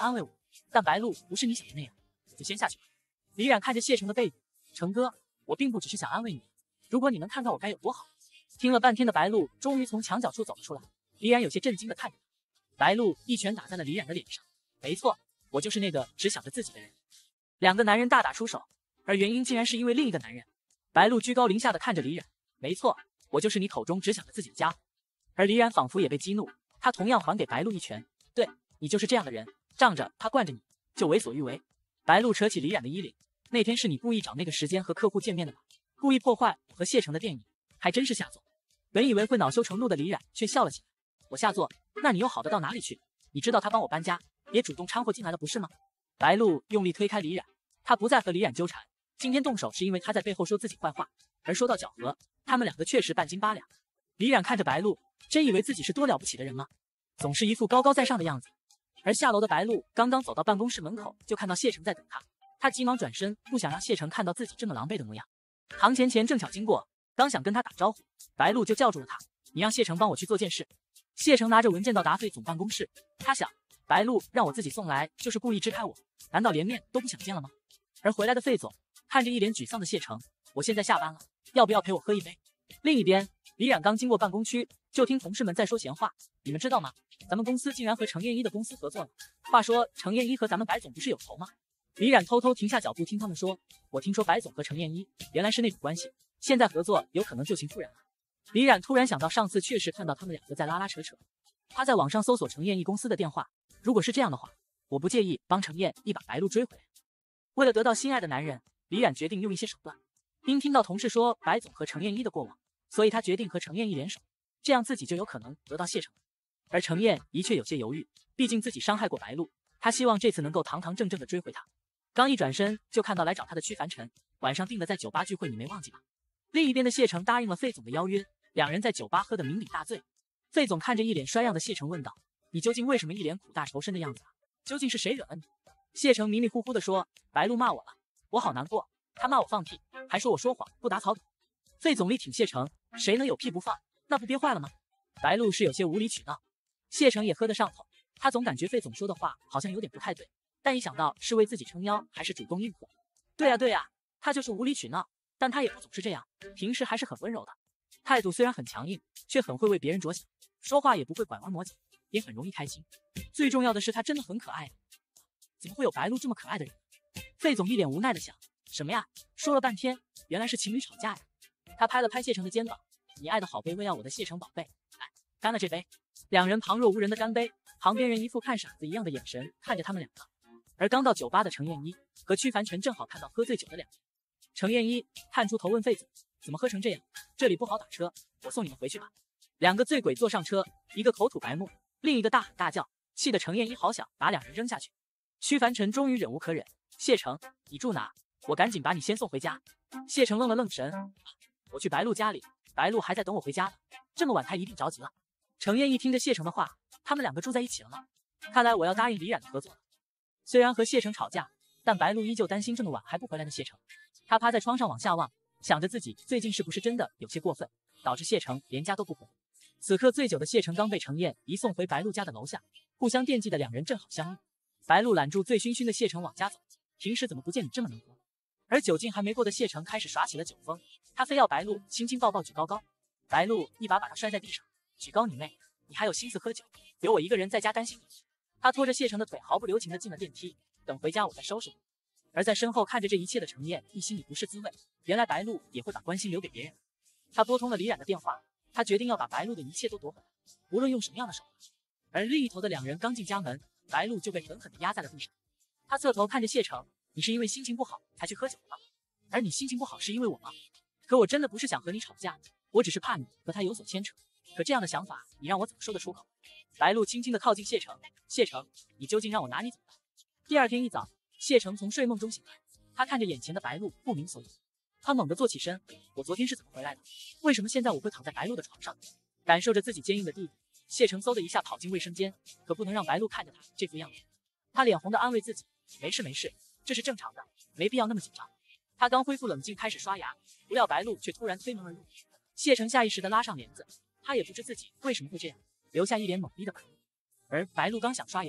但白鹿不是你想的那样，我就先下去了。李冉看着谢成的背影，成哥，我并不只是想安慰你，如果你能看到我该有多好。听了半天的白鹿终于从墙角处走了出来，李冉有些震惊的看着他。白鹿一拳打在了李冉的脸上，没错，我就是那个只想着自己的人。两个男人大打出手，而原因竟然是因为另一个男人。白鹿居高临下的看着李冉，没错，我就是你口中只想着自己的家伙。而李冉仿佛也被激怒，他同样还给白鹿一拳，对，你就是这样的人，仗着他惯着你就为所欲为。白鹿扯起李冉的衣领，那天是你故意找那个时间和客户见面的吧？故意破坏我和谢成的电影，还真是下作。本以为会恼羞成怒的李冉却笑了起来，我下作，那你又好得到哪里去？你知道他帮我搬家，也主动掺和进来了不是吗？白鹿用力推开李冉，他不再和李冉纠缠，今天动手是因为他在背后说自己坏话，而说到搅和，他们两个确实半斤八两。李冉看着白鹿，真以为自己是多了不起的人吗？总是一副高高在上的样子。而下楼的白鹿刚刚走到办公室门口，就看到谢成在等他，他急忙转身，不想让谢成看到自己这么狼狈的模样。唐钱钱正巧经过，刚想跟他打招呼，白鹿就叫住了他，你让谢成帮我去做件事。谢成拿着文件到达费总办公室，他想，白鹿让我自己送来，就是故意支开我，难道连面都不想见了吗？而回来的费总看着一脸沮丧的谢成，我现在下班了，要不要陪我喝一杯？另一边，李冉刚经过办公区，就听同事们在说闲话，你们知道吗？咱们公司竟然和程燕一的公司合作了。话说程燕一和咱们白总不是有仇吗？李冉偷偷停下脚步听他们说，我听说白总和程燕一原来是内部关系，现在合作有可能就情复燃了。李冉突然想到上次确实看到他们两个在拉拉扯扯，他在网上搜索程燕一公司的电话，如果是这样的话，我不介意帮程燕一把白鹿追回来。为了得到心爱的男人，李冉决定用一些手段。因听到同事说白总和程燕一的过往，所以他决定和程燕一联手，这样自己就有可能得到谢成。而程燕一却有些犹豫，毕竟自己伤害过白鹿，他希望这次能够堂堂正正的追回他。刚一转身就看到来找他的屈凡尘，晚上定的在酒吧聚会，你没忘记吧？另一边的谢成答应了费总的邀约，两人在酒吧喝得酩酊大醉。费总看着一脸衰样的谢成问道，你究竟为什么一脸苦大仇深的样子啊？究竟是谁惹了你？谢成迷迷糊糊地说，白鹿骂我了，我好难过，他骂我放屁，还说我说谎不打草稿。费总力挺谢成，谁能有屁不放，那不憋坏了吗？白鹿是有些无理取闹，谢成也喝得上头，他总感觉费总说的话好像有点不太对，但一想到是为自己撑腰，还是主动应和。对啊对啊，他就是无理取闹，但他也不总是这样，平时还是很温柔的，态度虽然很强硬，却很会为别人着想，说话也不会拐弯抹角，也很容易开心。最重要的是他真的很可爱，怎么会有白鹿这么可爱的人？费总一脸无奈的想，什么呀？说了半天，原来是情侣吵架呀。他拍了拍谢成的肩膀，你爱的好卑微啊，我的谢成宝贝，来，干了这杯。两人旁若无人的干杯，旁边人一副看傻子一样的眼神看着他们两个。而刚到酒吧的程燕一和屈凡尘正好看到喝醉酒的两人。程燕一探出头问费总，怎么喝成这样？这里不好打车，我送你们回去吧。两个醉鬼坐上车，一个口吐白沫，另一个大喊大叫，气得程燕一好想把两人扔下去。屈凡尘终于忍无可忍，谢成，你住哪？我赶紧把你先送回家。谢成愣了愣神，啊，我去白鹿家里，白鹿还在等我回家呢，这么晚他一定着急了。程燕一听着谢成的话，他们两个住在一起了吗？看来我要答应李冉的合作了。虽然和谢成吵架，但白鹿依旧担心这么晚还不回来的谢成。他趴在窗上往下望，想着自己最近是不是真的有些过分，导致谢成连家都不回。此刻醉酒的谢成刚被程燕一送回白鹿家的楼下，互相惦记的两人正好相遇。白鹿揽住醉醺醺的谢成往家走，平时怎么不见你这么能喝？而酒劲还没过的谢成开始耍起了酒疯，他非要白鹿亲亲抱抱举高高。白鹿一把把他摔在地上，举高你妹，你还有心思喝酒，留我一个人在家担心你。他拖着谢成的腿毫不留情地进了电梯，等回家我再收拾你。而在身后看着这一切的程燕一心里不是滋味，原来白鹿也会把关心留给别人。他拨通了李冉的电话，他决定要把白鹿的一切都夺回来，无论用什么样的手段。而另一头的两人刚进家门，白鹿就被狠狠地压在了地上。他侧头看着谢成，你是因为心情不好才去喝酒的吗？而你心情不好是因为我吗？可我真的不是想和你吵架，我只是怕你和他有所牵扯，可这样的想法你让我怎么说得出口？白鹿轻轻地靠近谢成，谢成，你究竟让我拿你怎么办？第二天一早，谢成从睡梦中醒来，他看着眼前的白鹿不明所以，他猛地坐起身，我昨天是怎么回来的？为什么现在我会躺在白鹿的床上？感受着自己坚硬的地板，谢成嗖的一下跑进卫生间，可不能让白鹿看着他这副样子。他脸红的安慰自己，没事没事，这是正常的，没必要那么紧张。他刚恢复冷静开始刷牙，不料白鹿却突然推门而入。谢成下意识地拉上帘子，他也不知自己为什么会这样，留下一脸懵逼的白鹿。而白鹿刚想刷牙，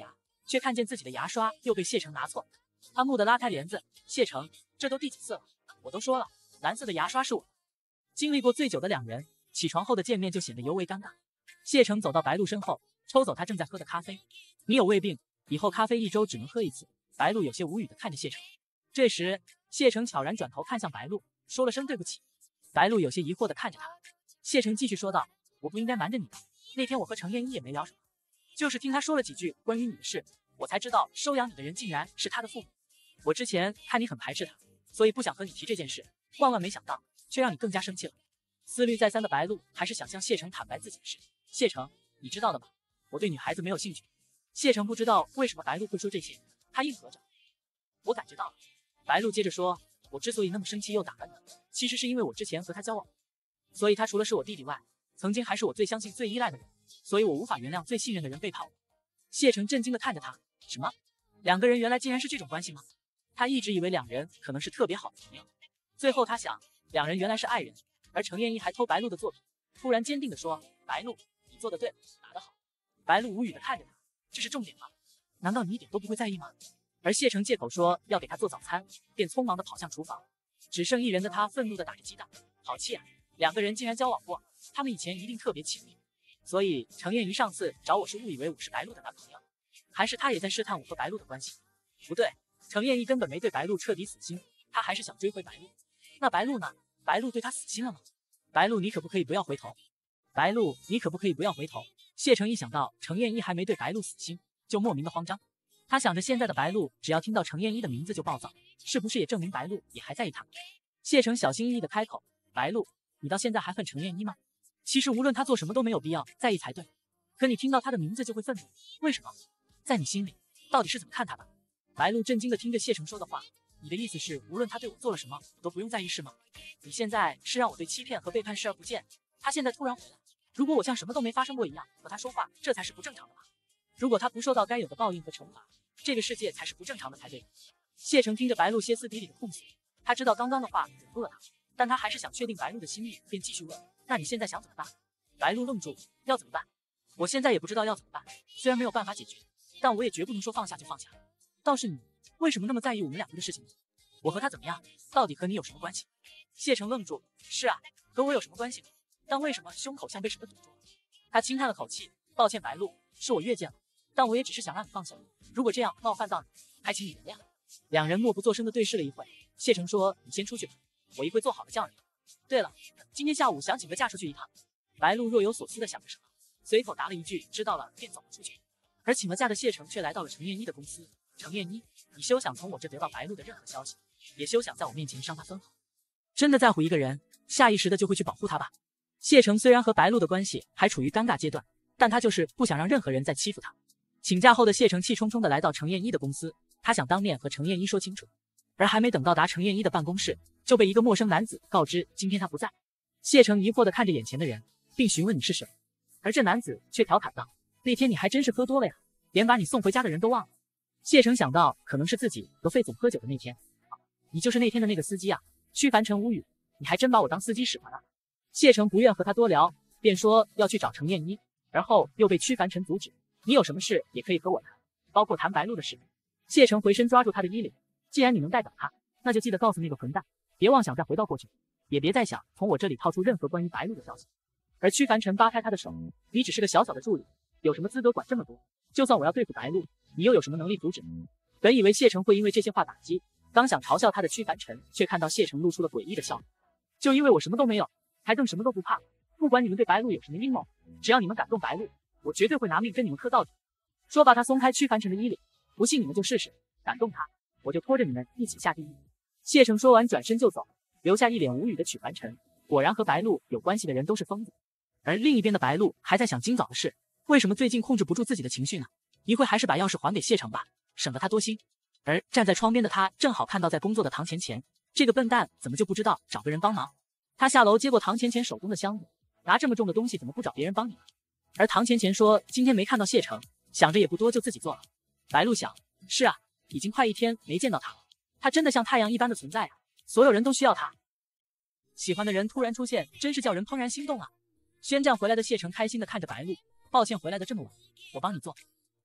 却看见自己的牙刷又被谢成拿错。他蓦地拉开帘子，谢成，这都第几次了？我都说了，蓝色的牙刷是我。经历过醉酒的两人，起床后的见面就显得尤为尴尬。谢成走到白鹿身后，抽走他正在喝的咖啡。你有胃病，以后咖啡一周只能喝一次。白鹿有些无语地看着谢成。这时，谢成悄然转头看向白鹿，说了声对不起。白鹿有些疑惑地看着他。谢成继续说道：“我不应该瞒着你的，那天我和程燕一也没聊什么，就是听他说了几句关于你的事，我才知道收养你的人竟然是他的父母。我之前看你很排斥他，所以不想和你提这件事，万万没想到，却让你更加生气了。”思虑再三的白鹿还是想向谢成坦白自己的事。谢成，你知道的吧？我对女孩子没有兴趣。谢成不知道为什么白鹿会说这些，他应和着。我感觉到了。白鹿接着说，我之所以那么生气又打断他，其实是因为我之前和他交往，所以他除了是我弟弟外，曾经还是我最相信最依赖的人，所以我无法原谅最信任的人背叛我。谢成震惊地看着他，什么？两个人原来竟然是这种关系吗？他一直以为两人可能是特别好的朋友，最后他想，两人原来是爱人。而程燕一还偷白鹿的作品，突然坚定地说，白鹿，你做得对，打得好。白鹿无语地看着他，这是重点吗？难道你一点都不会在意吗？而谢成借口说要给他做早餐，便匆忙地跑向厨房。只剩一人的他愤怒地打着鸡蛋，好气啊！两个人竟然交往过，他们以前一定特别亲密。所以程燕一上次找我是误以为我是白鹿的男朋友，还是他也在试探我和白鹿的关系？不对，程燕一根本没对白鹿彻底死心，他还是想追回白鹿。那白鹿呢？白鹿对他死心了吗？白鹿，你可不可以不要回头？白鹿，你可不可以不要回头？谢成一想到程燕一还没对白鹿死心，就莫名的慌张。他想着现在的白鹿只要听到程燕一的名字就暴躁，是不是也证明白鹿也还在意他？谢成小心翼翼的开口，白鹿，你到现在还恨程燕一吗？其实无论他做什么都没有必要在意才对，可你听到他的名字就会愤怒，为什么？在你心里到底是怎么看他的？白鹿震惊的听着谢成说的话，你的意思是无论他对我做了什么我都不用在意是吗？你现在是让我对欺骗和背叛视而不见，他现在突然回来，如果我像什么都没发生过一样和他说话，这才是不正常的吧？如果他不受到该有的报应和惩罚，这个世界才是不正常的才对。谢成听着白鹿歇斯底里的控诉，他知道刚刚的话惹怒了他，但他还是想确定白鹿的心意，便继续问，那你现在想怎么办？白鹿愣住，要怎么办？我现在也不知道要怎么办，虽然没有办法解决，但我也绝不能说放下就放下。倒是你，为什么那么在意我们两个的事情呢？我和他怎么样，到底和你有什么关系？谢成愣住，是啊，和我有什么关系？但为什么胸口像被什么堵住了？他轻叹了口气，抱歉白鹿，是我越界了，但我也只是想让你放下，如果这样冒犯到你，还请你原谅。两人默不作声地对视了一会，谢成说，你先出去吧，我一会做好了叫人。对了，今天下午想请个假出去一趟。白鹿若有所思地想着什么，随口答了一句知道了，便走了出去。而请了假的谢成却来到了程燕一的公司。程燕一，你休想从我这得到白鹿的任何消息，也休想在我面前伤他分毫。真的在乎一个人，下意识的就会去保护他吧。谢成虽然和白鹿的关系还处于尴尬阶段，但他就是不想让任何人再欺负他。请假后的谢成气冲冲的来到程燕一的公司，他想当面和程燕一说清楚，而还没等到达程燕一的办公室，就被一个陌生男子告知今天他不在。谢成疑惑的看着眼前的人，并询问你是谁，而这男子却调侃道，那天你还真是喝多了呀，连把你送回家的人都忘了。谢成想到可能是自己和费总喝酒的那天，啊，你就是那天的那个司机啊。屈凡尘无语，你还真把我当司机使唤呢。谢成不愿和他多聊，便说要去找程燕一，而后又被屈凡尘阻止，你有什么事也可以和我谈，包括谈白鹿的事。谢成回身抓住他的衣领，既然你能代表他，那就记得告诉那个混蛋，别妄想再回到过去，也别再想从我这里套出任何关于白鹿的消息。而屈凡尘扒开他的手，你只是个小小的助理，有什么资格管这么多？就算我要对付白鹿，你又有什么能力阻止？本以为谢成会因为这些话打击，刚想嘲笑他的屈凡尘，却看到谢成露出了诡异的笑容。就因为我什么都没有，还更什么都不怕，不管你们对白鹿有什么阴谋，只要你们敢动白鹿，我绝对会拿命跟你们磕到底。说罢，他松开屈凡尘的衣领，不信你们就试试，敢动他，我就拖着你们一起下地狱。谢成说完转身就走，留下一脸无语的曲凡尘。果然和白鹿有关系的人都是疯子。而另一边的白鹿还在想今早的事，为什么最近控制不住自己的情绪呢？一会还是把钥匙还给谢成吧，省得他多心。而站在窗边的他正好看到在工作的唐钱钱，这个笨蛋怎么就不知道找个人帮忙？他下楼接过唐钱钱手中的箱子，拿这么重的东西怎么不找别人帮你呢？而唐钱钱说今天没看到谢成，想着也不多就自己做了。白鹿想，是啊，已经快一天没见到他了，他真的像太阳一般的存在啊，所有人都需要他。喜欢的人突然出现，真是叫人怦然心动啊。宣战回来的谢成开心的看着白鹿，抱歉回来的这么晚，我帮你做。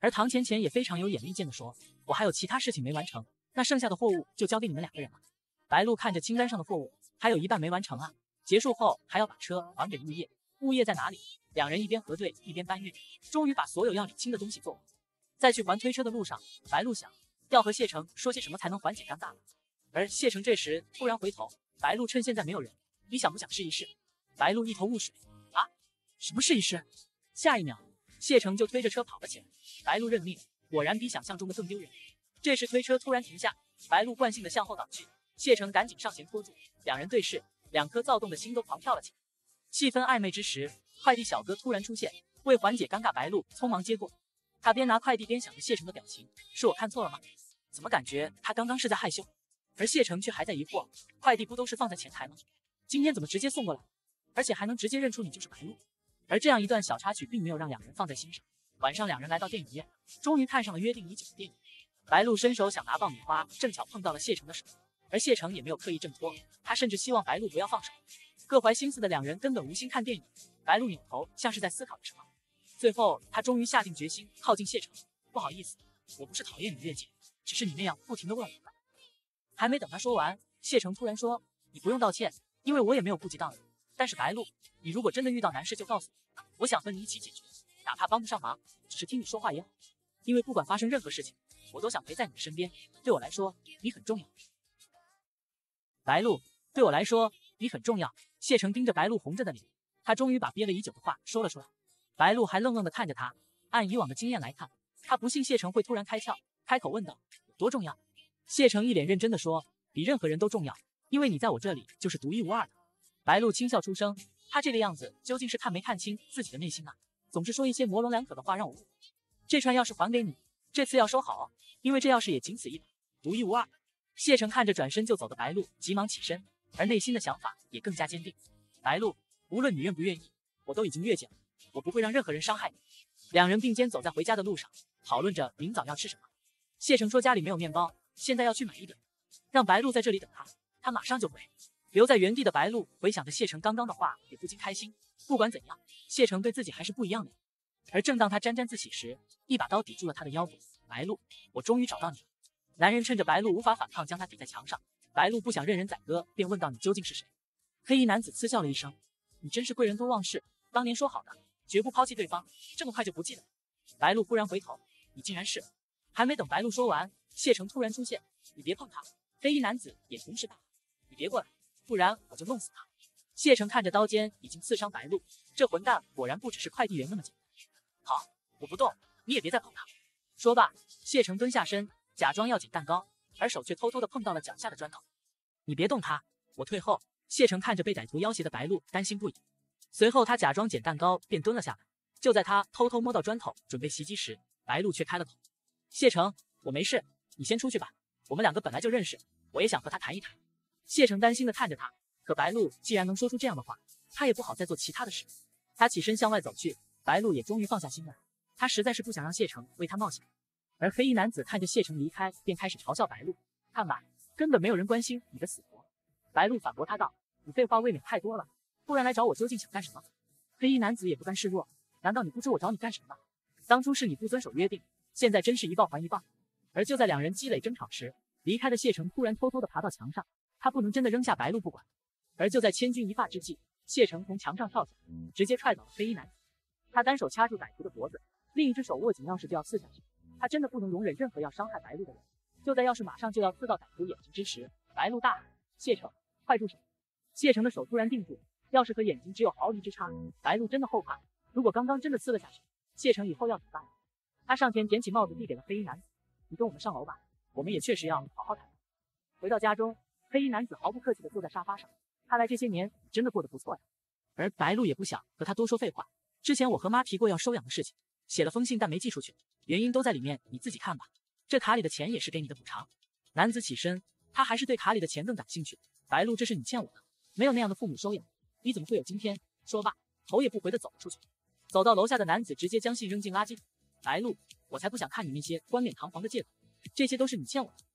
而唐钱钱也非常有眼力见的说，我还有其他事情没完成，那剩下的货物就交给你们两个人了。白鹿看着清单上的货物，还有一半没完成啊，结束后还要把车还给物业，物业在哪里？两人一边核对一边搬运，终于把所有要理清的东西做完。在去还推车的路上，白鹿想要和谢成说些什么才能缓解尴尬呢？而谢成这时突然回头，白鹿趁现在没有人，你想不想试一试？白鹿一头雾水，啊，什么试一试？下一秒，谢成就推着车跑了起来。白鹿认命，果然比想象中的更丢人。这时推车突然停下，白鹿惯性的向后倒去，谢成赶紧上前拖住，两人对视，两颗躁动的心都狂跳了起来。气氛暧昧之时，快递小哥突然出现，为缓解尴尬，白鹿匆忙接过。他边拿快递边想着谢成的表情，是我看错了吗？怎么感觉他刚刚是在害羞？而谢成却还在疑惑，快递不都是放在前台吗？今天怎么直接送过来？而且还能直接认出你就是白鹿？而这样一段小插曲并没有让两人放在心上。晚上两人来到电影院，终于看上了约定已久的电影。白鹿伸手想拿爆米花，正巧碰到了谢成的手，而谢成也没有刻意挣脱，他甚至希望白鹿不要放手。各怀心思的两人根本无心看电影。白鹿扭头像是在思考着什么，最后他终于下定决心靠近谢成。不好意思，我不是讨厌你月姐，只是你那样不停的问我。还没等他说完，谢成突然说，你不用道歉，因为我也没有顾及到你。但是白鹿，你如果真的遇到难事就告诉我，我想和你一起解决，哪怕帮不上忙，只是听你说话也好。因为不管发生任何事情，我都想陪在你的身边，对我来说你很重要。白鹿，对我来说你很重要。谢成盯着白鹿红着的脸，他终于把憋了已久的话说了出来。白鹿还愣愣的看着他，按以往的经验来看，他不信谢成会突然开窍，开口问道，有多重要？谢成一脸认真的说，比任何人都重要，因为你在我这里就是独一无二的。白鹿轻笑出声，他这个样子究竟是看没看清自己的内心啊？总是说一些模棱两可的话让我误会。这串钥匙还给你，这次要收好哦，因为这钥匙也仅此一把，独一无二。谢成看着转身就走的白鹿，急忙起身，而内心的想法也更加坚定。白鹿，无论你愿不愿意，我都已经越界了，我不会让任何人伤害你。两人并肩走在回家的路上，讨论着明早要吃什么。谢成说家里没有面包，现在要去买一点，让白鹿在这里等他，他马上就回。留在原地的白鹿回想着谢成刚刚的话，也不禁开心。不管怎样，谢成对自己还是不一样的。而正当他沾沾自喜时，一把刀抵住了他的腰部。白鹿，我终于找到你了。男人趁着白鹿无法反抗，将他抵在墙上。白鹿不想任人宰割，便问道，你究竟是谁？黑衣男子嗤笑了一声，你真是贵人多忘事，当年说好的绝不抛弃对方，这么快就不记得了。白鹿忽然回头，你竟然是……还没等白鹿说完，谢成突然出现，你别碰他。黑衣男子也同时大喊，你别过来，不然我就弄死他。谢成看着刀尖已经刺伤白鹿，这混蛋果然不只是快递员那么简单。好，我不动，你也别再碰他。说罢，谢成蹲下身，假装要捡蛋糕，而手却偷偷的碰到了脚下的砖头。你别动他，我退后。谢成看着被歹徒要挟的白鹿，担心不已。随后他假装捡蛋糕，便蹲了下来。就在他偷偷摸到砖头准备袭击时，白鹿却开了口，谢成，我没事，你先出去吧，我们两个本来就认识，我也想和他谈一谈。谢成担心的看着他，可白鹿既然能说出这样的话，他也不好再做其他的事。他起身向外走去，白鹿也终于放下心来，他实在是不想让谢成为他冒险。而黑衣男子看着谢成离开，便开始嘲笑白鹿，看吧，根本没有人关心你的死活。白鹿反驳他道，你废话未免太多了，不然来找我究竟想干什么？黑衣男子也不甘示弱，难道你不知我找你干什么吗？当初是你不遵守约定，现在真是一报还一报。而就在两人积累争吵时，离开的谢成突然偷偷的爬到墙上，他不能真的扔下白鹿不管。而就在千钧一发之际，谢成从墙上跳下，直接踹倒了黑衣男子。他单手掐住歹徒的脖子，另一只手握紧钥匙就要刺下去。他真的不能容忍任何要伤害白鹿的人。就在钥匙马上就要刺到歹徒眼睛之时，白鹿大喊，谢成，快住手！谢成的手突然定住，钥匙和眼睛只有毫厘之差。白鹿真的后怕，如果刚刚真的刺了下去，谢成以后要怎么办？他上前捡起帽子递给了黑衣男子，你跟我们上楼吧，我们也确实要好好谈。回到家中，黑衣男子毫不客气地坐在沙发上，看来这些年你真的过得不错呀。而白鹿也不想和他多说废话，之前我和妈提过要收养的事情，写了封信但没寄出去，原因都在里面，你自己看吧。这卡里的钱也是给你的补偿。男子起身，他还是对卡里的钱更感兴趣。白鹿，这是你欠我的，没有那样的父母收养，你怎么会有今天？说罢，头也不回地走了出去。走到楼下的男子直接将信扔进垃圾桶。白鹿，我才不想看你那些冠冕堂皇的借口，这些都是你欠我的，